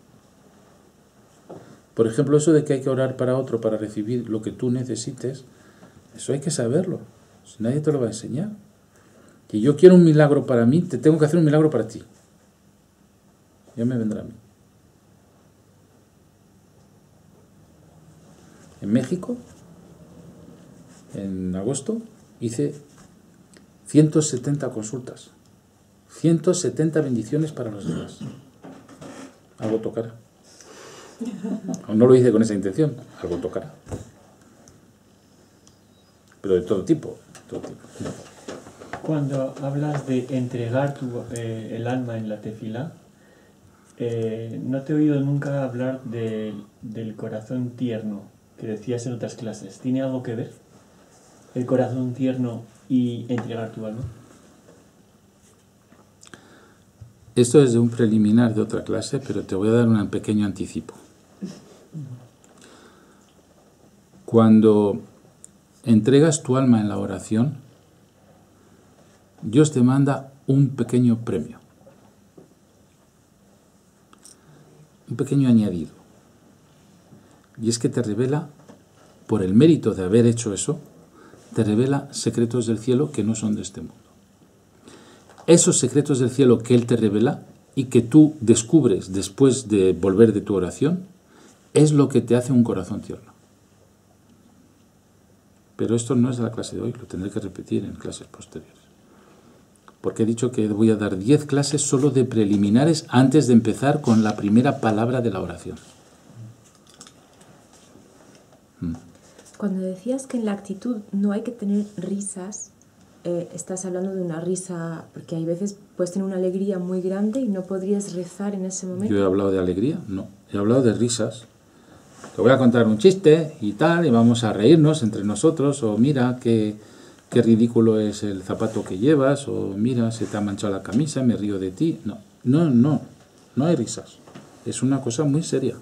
[SPEAKER 1] Por ejemplo, eso de que hay que orar para otro para recibir lo que tú necesites, eso hay que saberlo. Nadie te lo va a enseñar. Que yo quiero un milagro para mí, te tengo que hacer un milagro para ti. Ya me vendrá a mí. En México, en agosto, hice ciento setenta consultas. ciento setenta bendiciones para los demás. Algo tocará. Aún no lo hice con esa intención, algo tocará. Pero de todo tipo. De todo tipo.
[SPEAKER 11] Cuando hablas de entregar tu, eh, el alma en la tefilá, eh, no te he oído nunca hablar de, del corazón tierno que decías en otras clases. ¿Tiene algo que ver el corazón tierno y entregar tu alma?
[SPEAKER 1] Esto es de un preliminar de otra clase, pero te voy a dar un pequeño anticipo. Cuando entregas tu alma en la oración, Dios te manda un pequeño premio. un pequeño añadido. Y es que te revela, por el mérito de haber hecho eso, te revela secretos del cielo que no son de este mundo. Esos secretos del cielo que Él te revela y que tú descubres después de volver de tu oración, es lo que te hace un corazón tierno. Pero esto no es de la clase de hoy, lo tendré que repetir en clases posteriores. Porque he dicho que voy a dar diez clases solo de preliminares antes de empezar con la primera palabra de la oración. Mm.
[SPEAKER 4] Cuando decías que en la actitud no hay que tener risas, eh, estás hablando de una risa, porque hay veces puedes tener una alegría muy grande y no podrías rezar en ese momento.
[SPEAKER 1] ¿Yo he hablado de alegría? No, he hablado de risas. Te voy a contar un chiste y tal, y vamos a reírnos entre nosotros, o mira qué, qué ridículo es el zapato que llevas, o mira, se te ha manchado la camisa, me río de ti. No, no, no, no hay risas. Es una cosa muy seria.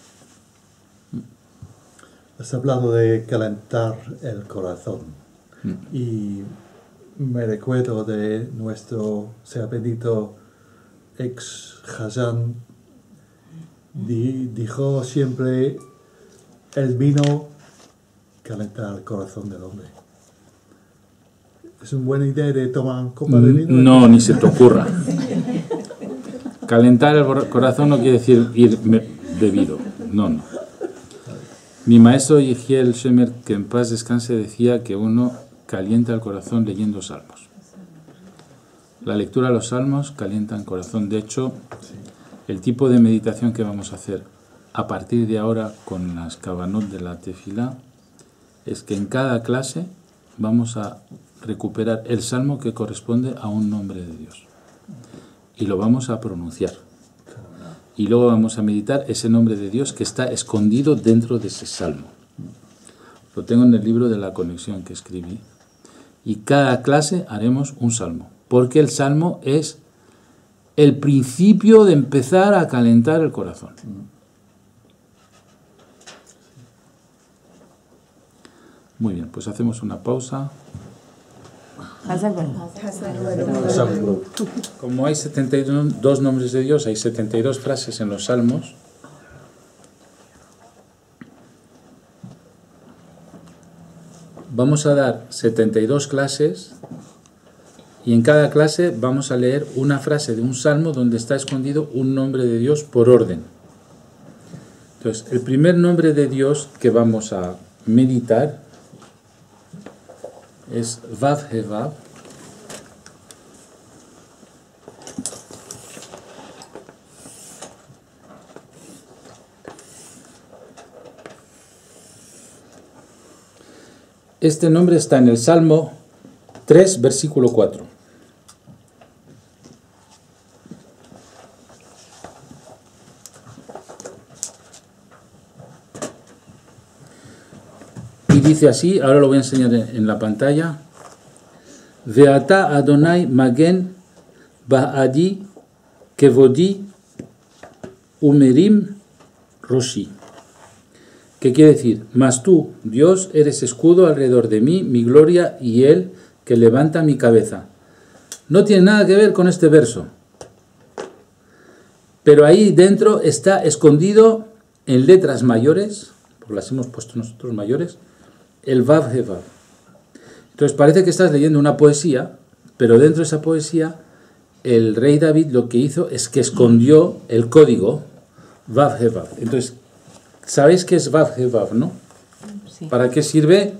[SPEAKER 2] Has hablado de calentar el corazón. Mm. Y me recuerdo de nuestro sea bendito ex Hazan, di, dijo siempre, el vino calentar el corazón del hombre. ¿Es una buena idea de tomar un copa de vino?
[SPEAKER 1] No, ni se te ocurra. Calentar el corazón no quiere decir ir bebido. No, no. Mi maestro Yehiel Shemer, que en paz descanse, decía que uno calienta el corazón leyendo salmos. La lectura de los salmos calienta el corazón. De hecho, el tipo de meditación que vamos a hacer a partir de ahora con las kavanot de la tefilá es que en cada clase vamos a recuperar el salmo que corresponde a un nombre de Dios. Y lo vamos a pronunciar. Y luego vamos a meditar ese nombre de Dios que está escondido dentro de ese salmo. Lo tengo en el libro de la conexión que escribí. Y cada clase haremos un salmo. Porque el salmo es el principio de empezar a calentar el corazón. Muy bien, pues hacemos una pausa. Como hay setenta y dos nombres de Dios, hay setenta y dos frases en los salmos. Vamos a dar setenta y dos clases y en cada clase vamos a leer una frase de un salmo donde está escondido un nombre de Dios por orden. Entonces, el primer nombre de Dios que vamos a meditar es Vav He Vav. Este nombre está en el Salmo tres, versículo cuatro. Y dice así, ahora lo voy a enseñar en la pantalla. Veata Adonai Magen Ba'adi Kevodi Umerim Roshi. ¿Qué quiere decir? Mas tú, Dios, eres escudo alrededor de mí, mi gloria y Él que levanta mi cabeza. No tiene nada que ver con este verso. Pero ahí dentro está escondido en letras mayores, porque las hemos puesto nosotros mayores, el Vav He Vav. Entonces parece que estás leyendo una poesía, pero dentro de esa poesía el rey David lo que hizo es que escondió el código Vav He Vav. Entonces, ¿sabéis qué es Vav He Vav, no? Sí. ¿Para qué sirve?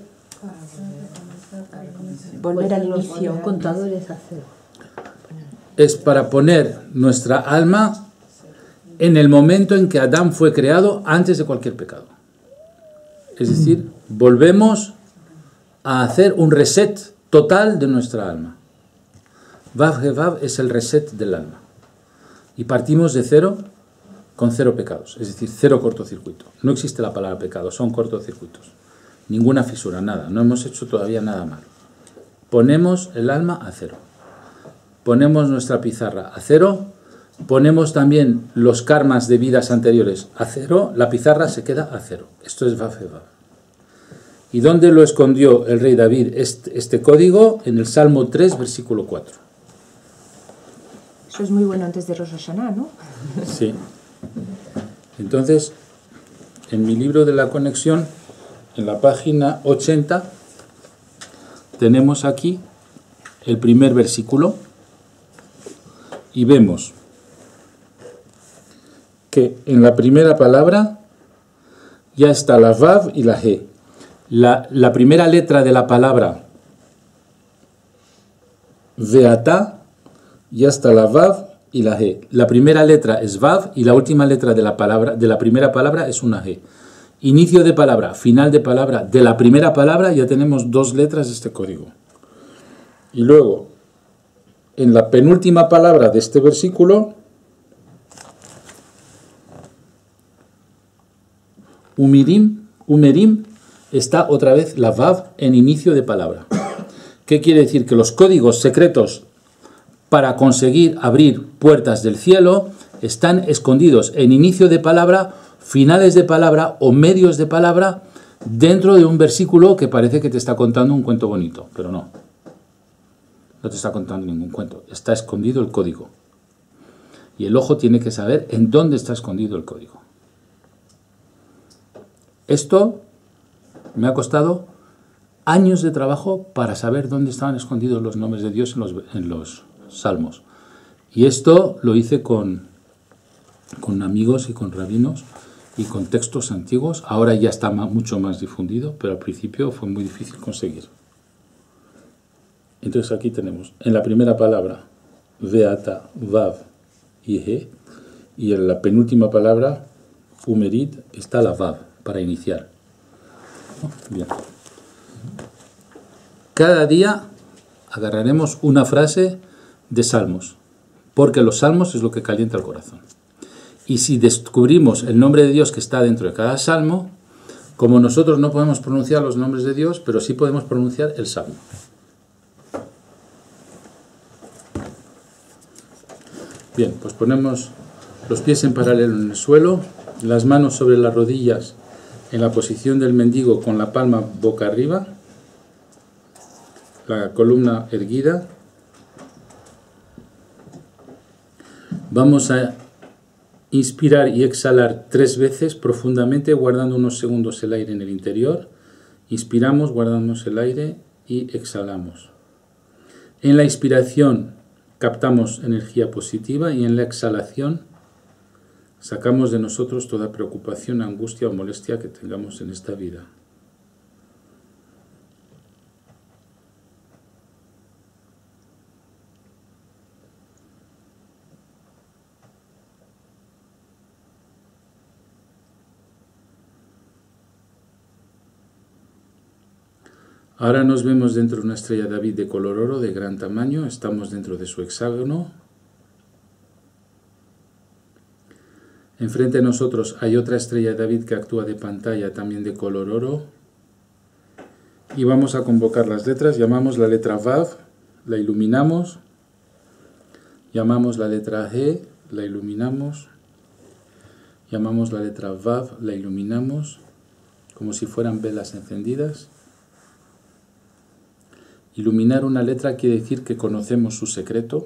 [SPEAKER 4] Volver al inicio.
[SPEAKER 8] Contadores a cero.
[SPEAKER 1] Es para poner nuestra alma en el momento en que Adán fue creado antes de cualquier pecado. Es decir, volvemos a hacer un reset total de nuestra alma. Vav He Vav es el reset del alma. Y partimos de cero con cero pecados, es decir, cero cortocircuito. No existe la palabra pecado, son cortocircuitos. Ninguna fisura, nada. No hemos hecho todavía nada malo. Ponemos el alma a cero. Ponemos nuestra pizarra a cero. Ponemos también los karmas de vidas anteriores a cero. La pizarra se queda a cero. Esto es Vav He Vav. ¿Y dónde lo escondió el rey David este, este código? En el Salmo tres, versículo cuatro.
[SPEAKER 4] Eso es muy bueno antes de Rosh Hashanah, ¿no?
[SPEAKER 1] Sí. Entonces, en mi libro de la conexión, en la página ochenta, tenemos aquí el primer versículo y vemos que en la primera palabra ya está la Vav y la He. La, la primera letra de la palabra Veatá, ya está la Vav y la He. La primera letra es Vav y la última letra de la, palabra, de la primera palabra es una He. Inicio de palabra, final de palabra, de la primera palabra ya tenemos dos letras de este código. Y luego, en la penúltima palabra de este versículo, Umirim, Umerim, está otra vez la Vav en inicio de palabra. ¿Qué quiere decir? Que los códigos secretos para conseguir abrir puertas del cielo están escondidos en inicio de palabra, finales de palabra o medios de palabra dentro de un versículo que parece que te está contando un cuento bonito, pero no. No te está contando ningún cuento. Está escondido el código. Y el ojo tiene que saber en dónde está escondido el código. Esto me ha costado años de trabajo para saber dónde estaban escondidos los nombres de Dios en los, en los salmos. Y esto lo hice con, con amigos y con rabinos y con textos antiguos. Ahora ya está más, mucho más difundido, pero al principio fue muy difícil conseguir. Entonces aquí tenemos en la primera palabra Veata, Vav y He, y en la penúltima palabra Umerit está la Vav para iniciar. Bien. Cada día agarraremos una frase de salmos, porque los salmos es lo que calienta el corazón. Y si descubrimos el nombre de Dios que está dentro de cada salmo, como nosotros no podemos pronunciar los nombres de Dios, pero sí podemos pronunciar el salmo. Bien, pues ponemos los pies en paralelo en el suelo, las manos sobre las rodillas en la posición del mendigo con la palma boca arriba, la columna erguida. Vamos a inspirar y exhalar tres veces profundamente, guardando unos segundos el aire en el interior. Inspiramos, guardamos el aire y exhalamos. En la inspiración captamos energía positiva y en la exhalación sacamos de nosotros toda preocupación, angustia o molestia que tengamos en esta vida. Ahora nos vemos dentro de una estrella David de color oro de gran tamaño. Estamos dentro de su hexágono. Enfrente de nosotros hay otra estrella David que actúa de pantalla también de color oro. Y vamos a convocar las letras. Llamamos la letra Vav, la iluminamos. Llamamos la letra He, la iluminamos. Llamamos la letra Vav, la iluminamos, como si fueran velas encendidas. Iluminar una letra quiere decir que conocemos su secreto.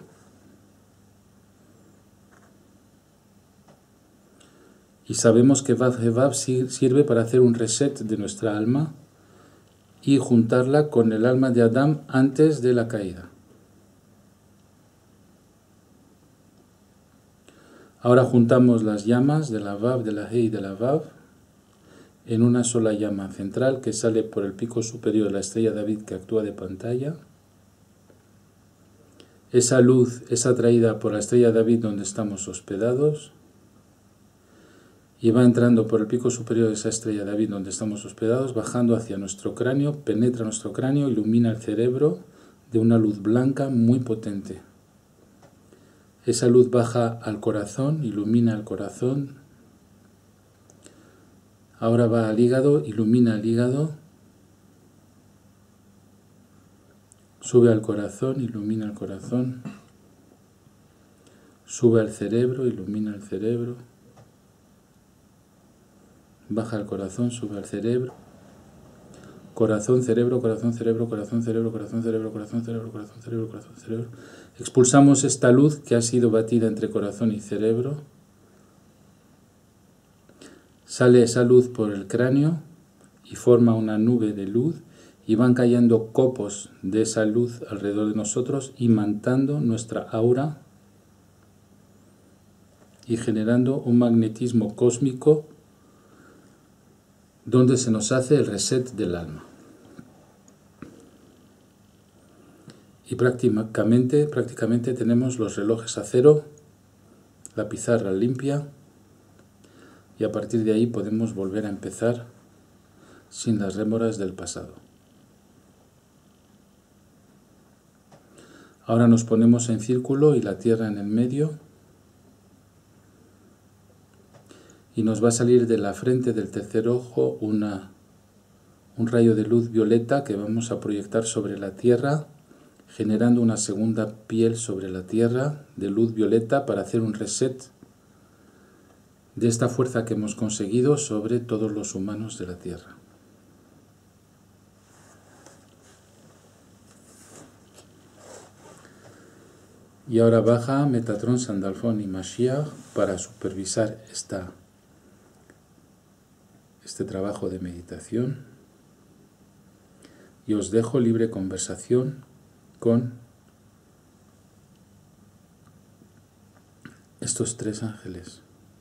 [SPEAKER 1] Y sabemos que Vav He Vav sirve para hacer un reset de nuestra alma y juntarla con el alma de Adán antes de la caída. Ahora juntamos las llamas de la Vav, de la He y de la Vav en una sola llama central que sale por el pico superior de la estrella David que actúa de pantalla. Esa luz es atraída por la estrella David donde estamos hospedados y va entrando por el pico superior de esa estrella David donde estamos hospedados, bajando hacia nuestro cráneo, penetra nuestro cráneo, ilumina el cerebro de una luz blanca muy potente. Esa luz baja al corazón, ilumina el corazón. Ahora va al hígado, ilumina el hígado, sube al corazón, ilumina el corazón, sube al cerebro, ilumina el cerebro, baja al corazón, sube al cerebro, corazón, cerebro, corazón, cerebro, corazón, cerebro, corazón, cerebro, corazón, cerebro, corazón, cerebro, corazón, cerebro. Expulsamos esta luz que ha sido batida entre corazón y cerebro. Sale esa luz por el cráneo y forma una nube de luz y van cayendo copos de esa luz alrededor de nosotros, imantando nuestra aura y generando un magnetismo cósmico donde se nos hace el reset del alma. Y prácticamente, prácticamente tenemos los relojes a cero, la pizarra limpia, y a partir de ahí podemos volver a empezar sin las rémoras del pasado. Ahora nos ponemos en círculo y la Tierra en el medio, y nos va a salir de la frente del tercer ojo una, un rayo de luz violeta que vamos a proyectar sobre la Tierra, generando una segunda piel sobre la Tierra de luz violeta para hacer un reset de esta fuerza que hemos conseguido sobre todos los humanos de la Tierra. Y ahora baja Metatron, Sandalfón y Mashiach para supervisar esta, este trabajo de meditación. Y os dejo libre conversación con estos tres ángeles.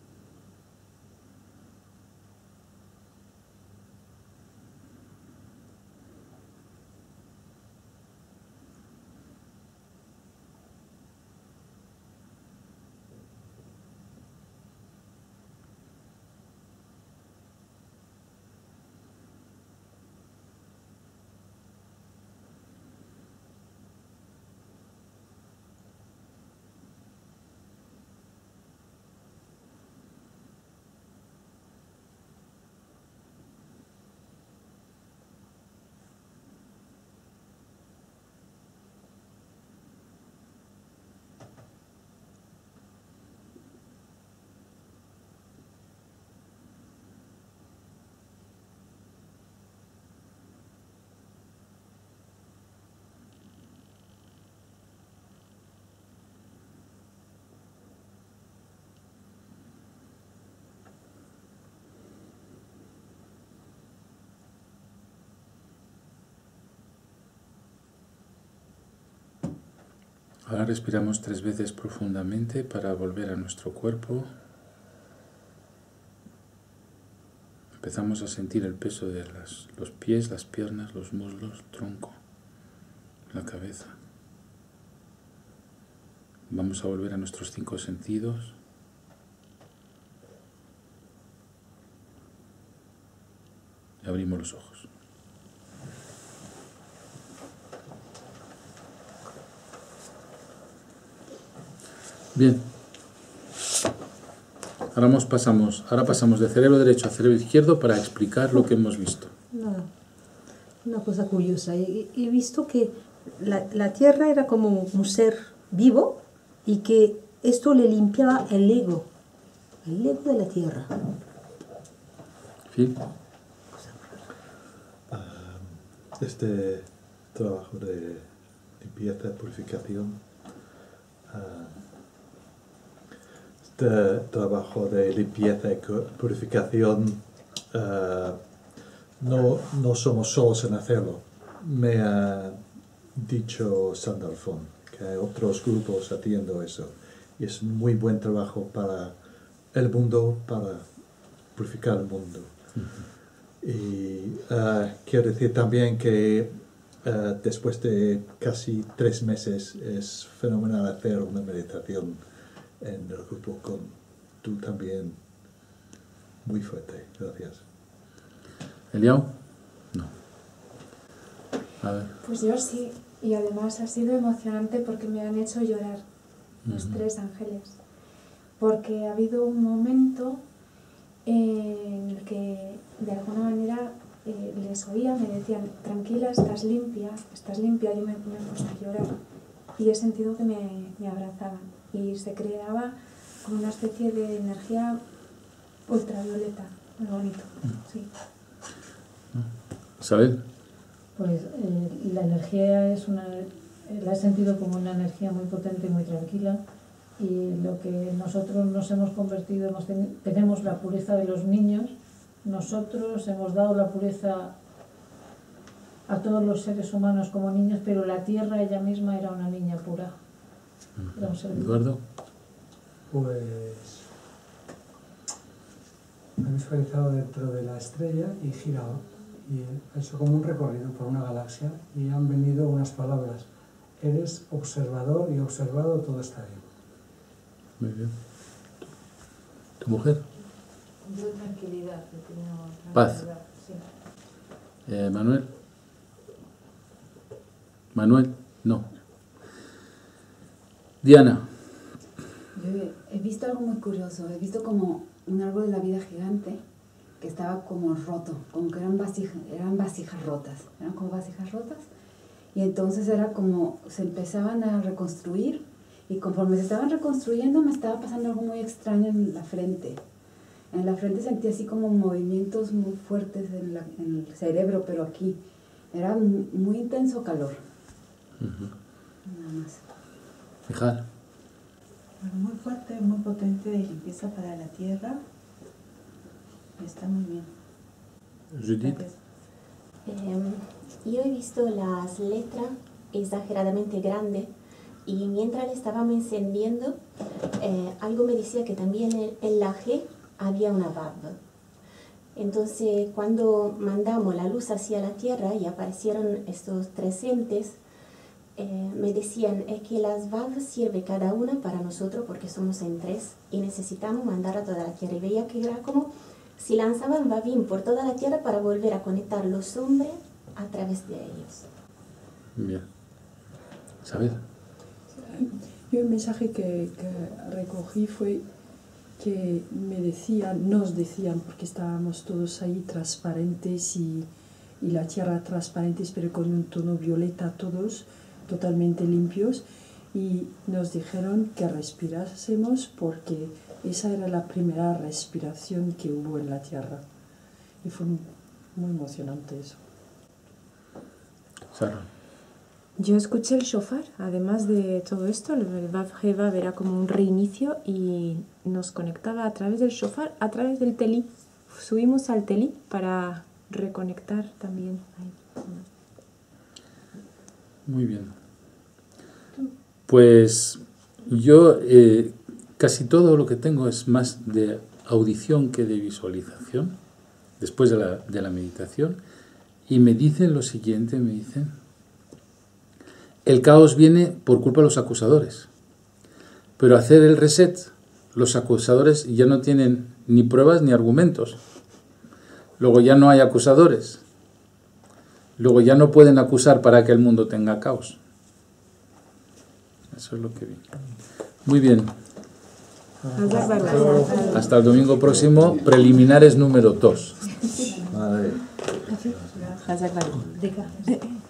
[SPEAKER 1] Ahora respiramos tres veces profundamente para volver a nuestro cuerpo. Empezamos a sentir el peso de las, los pies, las piernas, los muslos, el tronco, la cabeza. Vamos a volver a nuestros cinco sentidos. Y abrimos los ojos. Bien, ahora nos pasamos, ahora pasamos de cerebro derecho a cerebro izquierdo para explicar lo que hemos visto.
[SPEAKER 8] Una, una cosa curiosa, he, he visto que la, la Tierra era como un ser vivo y que esto le limpiaba el ego, el ego de la Tierra.
[SPEAKER 1] ¿Sí?
[SPEAKER 2] Este trabajo de limpieza y purificación, uh, este trabajo de limpieza y purificación, uh, no, no somos solos en hacerlo. Me ha dicho Sandalfón que hay otros grupos haciendo eso. Y es un muy buen trabajo para el mundo, para purificar el mundo. Uh-huh. Y uh, quiero decir también que uh, después de casi tres meses es fenomenal hacer una meditación en el grupo con tú también. Muy fuerte, gracias.
[SPEAKER 1] ¿Eliao? No. A ver.
[SPEAKER 3] Pues yo sí, y además ha sido emocionante porque me han hecho llorar los uh-huh. tres ángeles. Porque ha habido un momento en el que de alguna manera eh, les oía, me decían, tranquila, estás limpia, estás limpia, yo me, me he puesto a llorar y he sentido que me, me abrazaban y se creaba como una especie de energía ultravioleta, muy bonito, sí.
[SPEAKER 1] ¿Sabes?
[SPEAKER 10] Pues eh, la energía es una, la he sentido como una energía muy potente y muy tranquila. Y lo que nosotros nos hemos convertido, hemos ten, tenemos la pureza de los niños nosotros hemos dado la pureza a todos los seres humanos como niños, pero la tierra ella misma era una niña pura. Era un ser vivo.
[SPEAKER 1] ¿Eduardo?
[SPEAKER 12] Pues han visualizado dentro de la estrella y girado, y ha hecho como un recorrido por una galaxia y han venido unas palabras: eres observador y observado, todo está bien.
[SPEAKER 1] Muy bien. ¿Tu mujer?
[SPEAKER 13] Yo tranquilidad, he tenido
[SPEAKER 1] Paz.
[SPEAKER 13] tranquilidad, sí.
[SPEAKER 1] Eh, Manuel. Manuel, no. Diana.
[SPEAKER 13] Yo he, he visto algo muy curioso, he visto como un árbol de la vida gigante que estaba como roto, como que eran vasijas, eran vasijas rotas, eran como vasijas rotas, y entonces era como se empezaban a reconstruir, y conforme se estaban reconstruyendo me estaba pasando algo muy extraño en la frente. En la frente sentí así como movimientos muy fuertes en, la, en el cerebro, pero aquí era muy, muy intenso calor.
[SPEAKER 1] Uh-huh.
[SPEAKER 13] Nada más.
[SPEAKER 1] Fijal.
[SPEAKER 5] Bueno, muy fuerte, muy potente de limpieza para la tierra. Está muy bien.
[SPEAKER 1] Judith.
[SPEAKER 14] Eh, yo he visto las letras exageradamente grandes y mientras le estábamos encendiendo, eh, algo me decía que también en, en la G había una vav. Entonces, cuando mandamos la luz hacia la Tierra y aparecieron estos tres entes, eh, me decían es que las vav sirven cada una para nosotros porque somos en tres y necesitamos mandar a toda la Tierra. Y veía que era como si lanzaban vavim por toda la Tierra para volver a conectar los hombres a través de ellos.
[SPEAKER 1] Bien. ¿Sabes?
[SPEAKER 7] Yo el mensaje que, que recogí fue que me decían, nos decían, porque estábamos todos ahí transparentes y, y la tierra transparentes, pero con un tono violeta todos, totalmente limpios, y nos dijeron que respirásemos porque esa era la primera respiración que hubo en la tierra. Y fue muy emocionante eso.
[SPEAKER 1] Sara.
[SPEAKER 4] Yo escuché el shofar, además de todo esto, el Vav He Vav era como un reinicio y nos conectaba a través del shofar, a través del telí. Subimos al telí para reconectar también.
[SPEAKER 1] Muy bien. Pues yo eh, casi todo lo que tengo es más de audición que de visualización, después de la, de la meditación, y me dicen lo siguiente, me dicen... El caos viene por culpa de los acusadores. Pero hacer el reset, los acusadores ya no tienen ni pruebas ni argumentos. Luego ya no hay acusadores. Luego ya no pueden acusar para que el mundo tenga caos. Eso es lo que vi. Muy bien. Hasta el domingo próximo, preliminares número dos.
[SPEAKER 2] Vale.
[SPEAKER 4] Hazak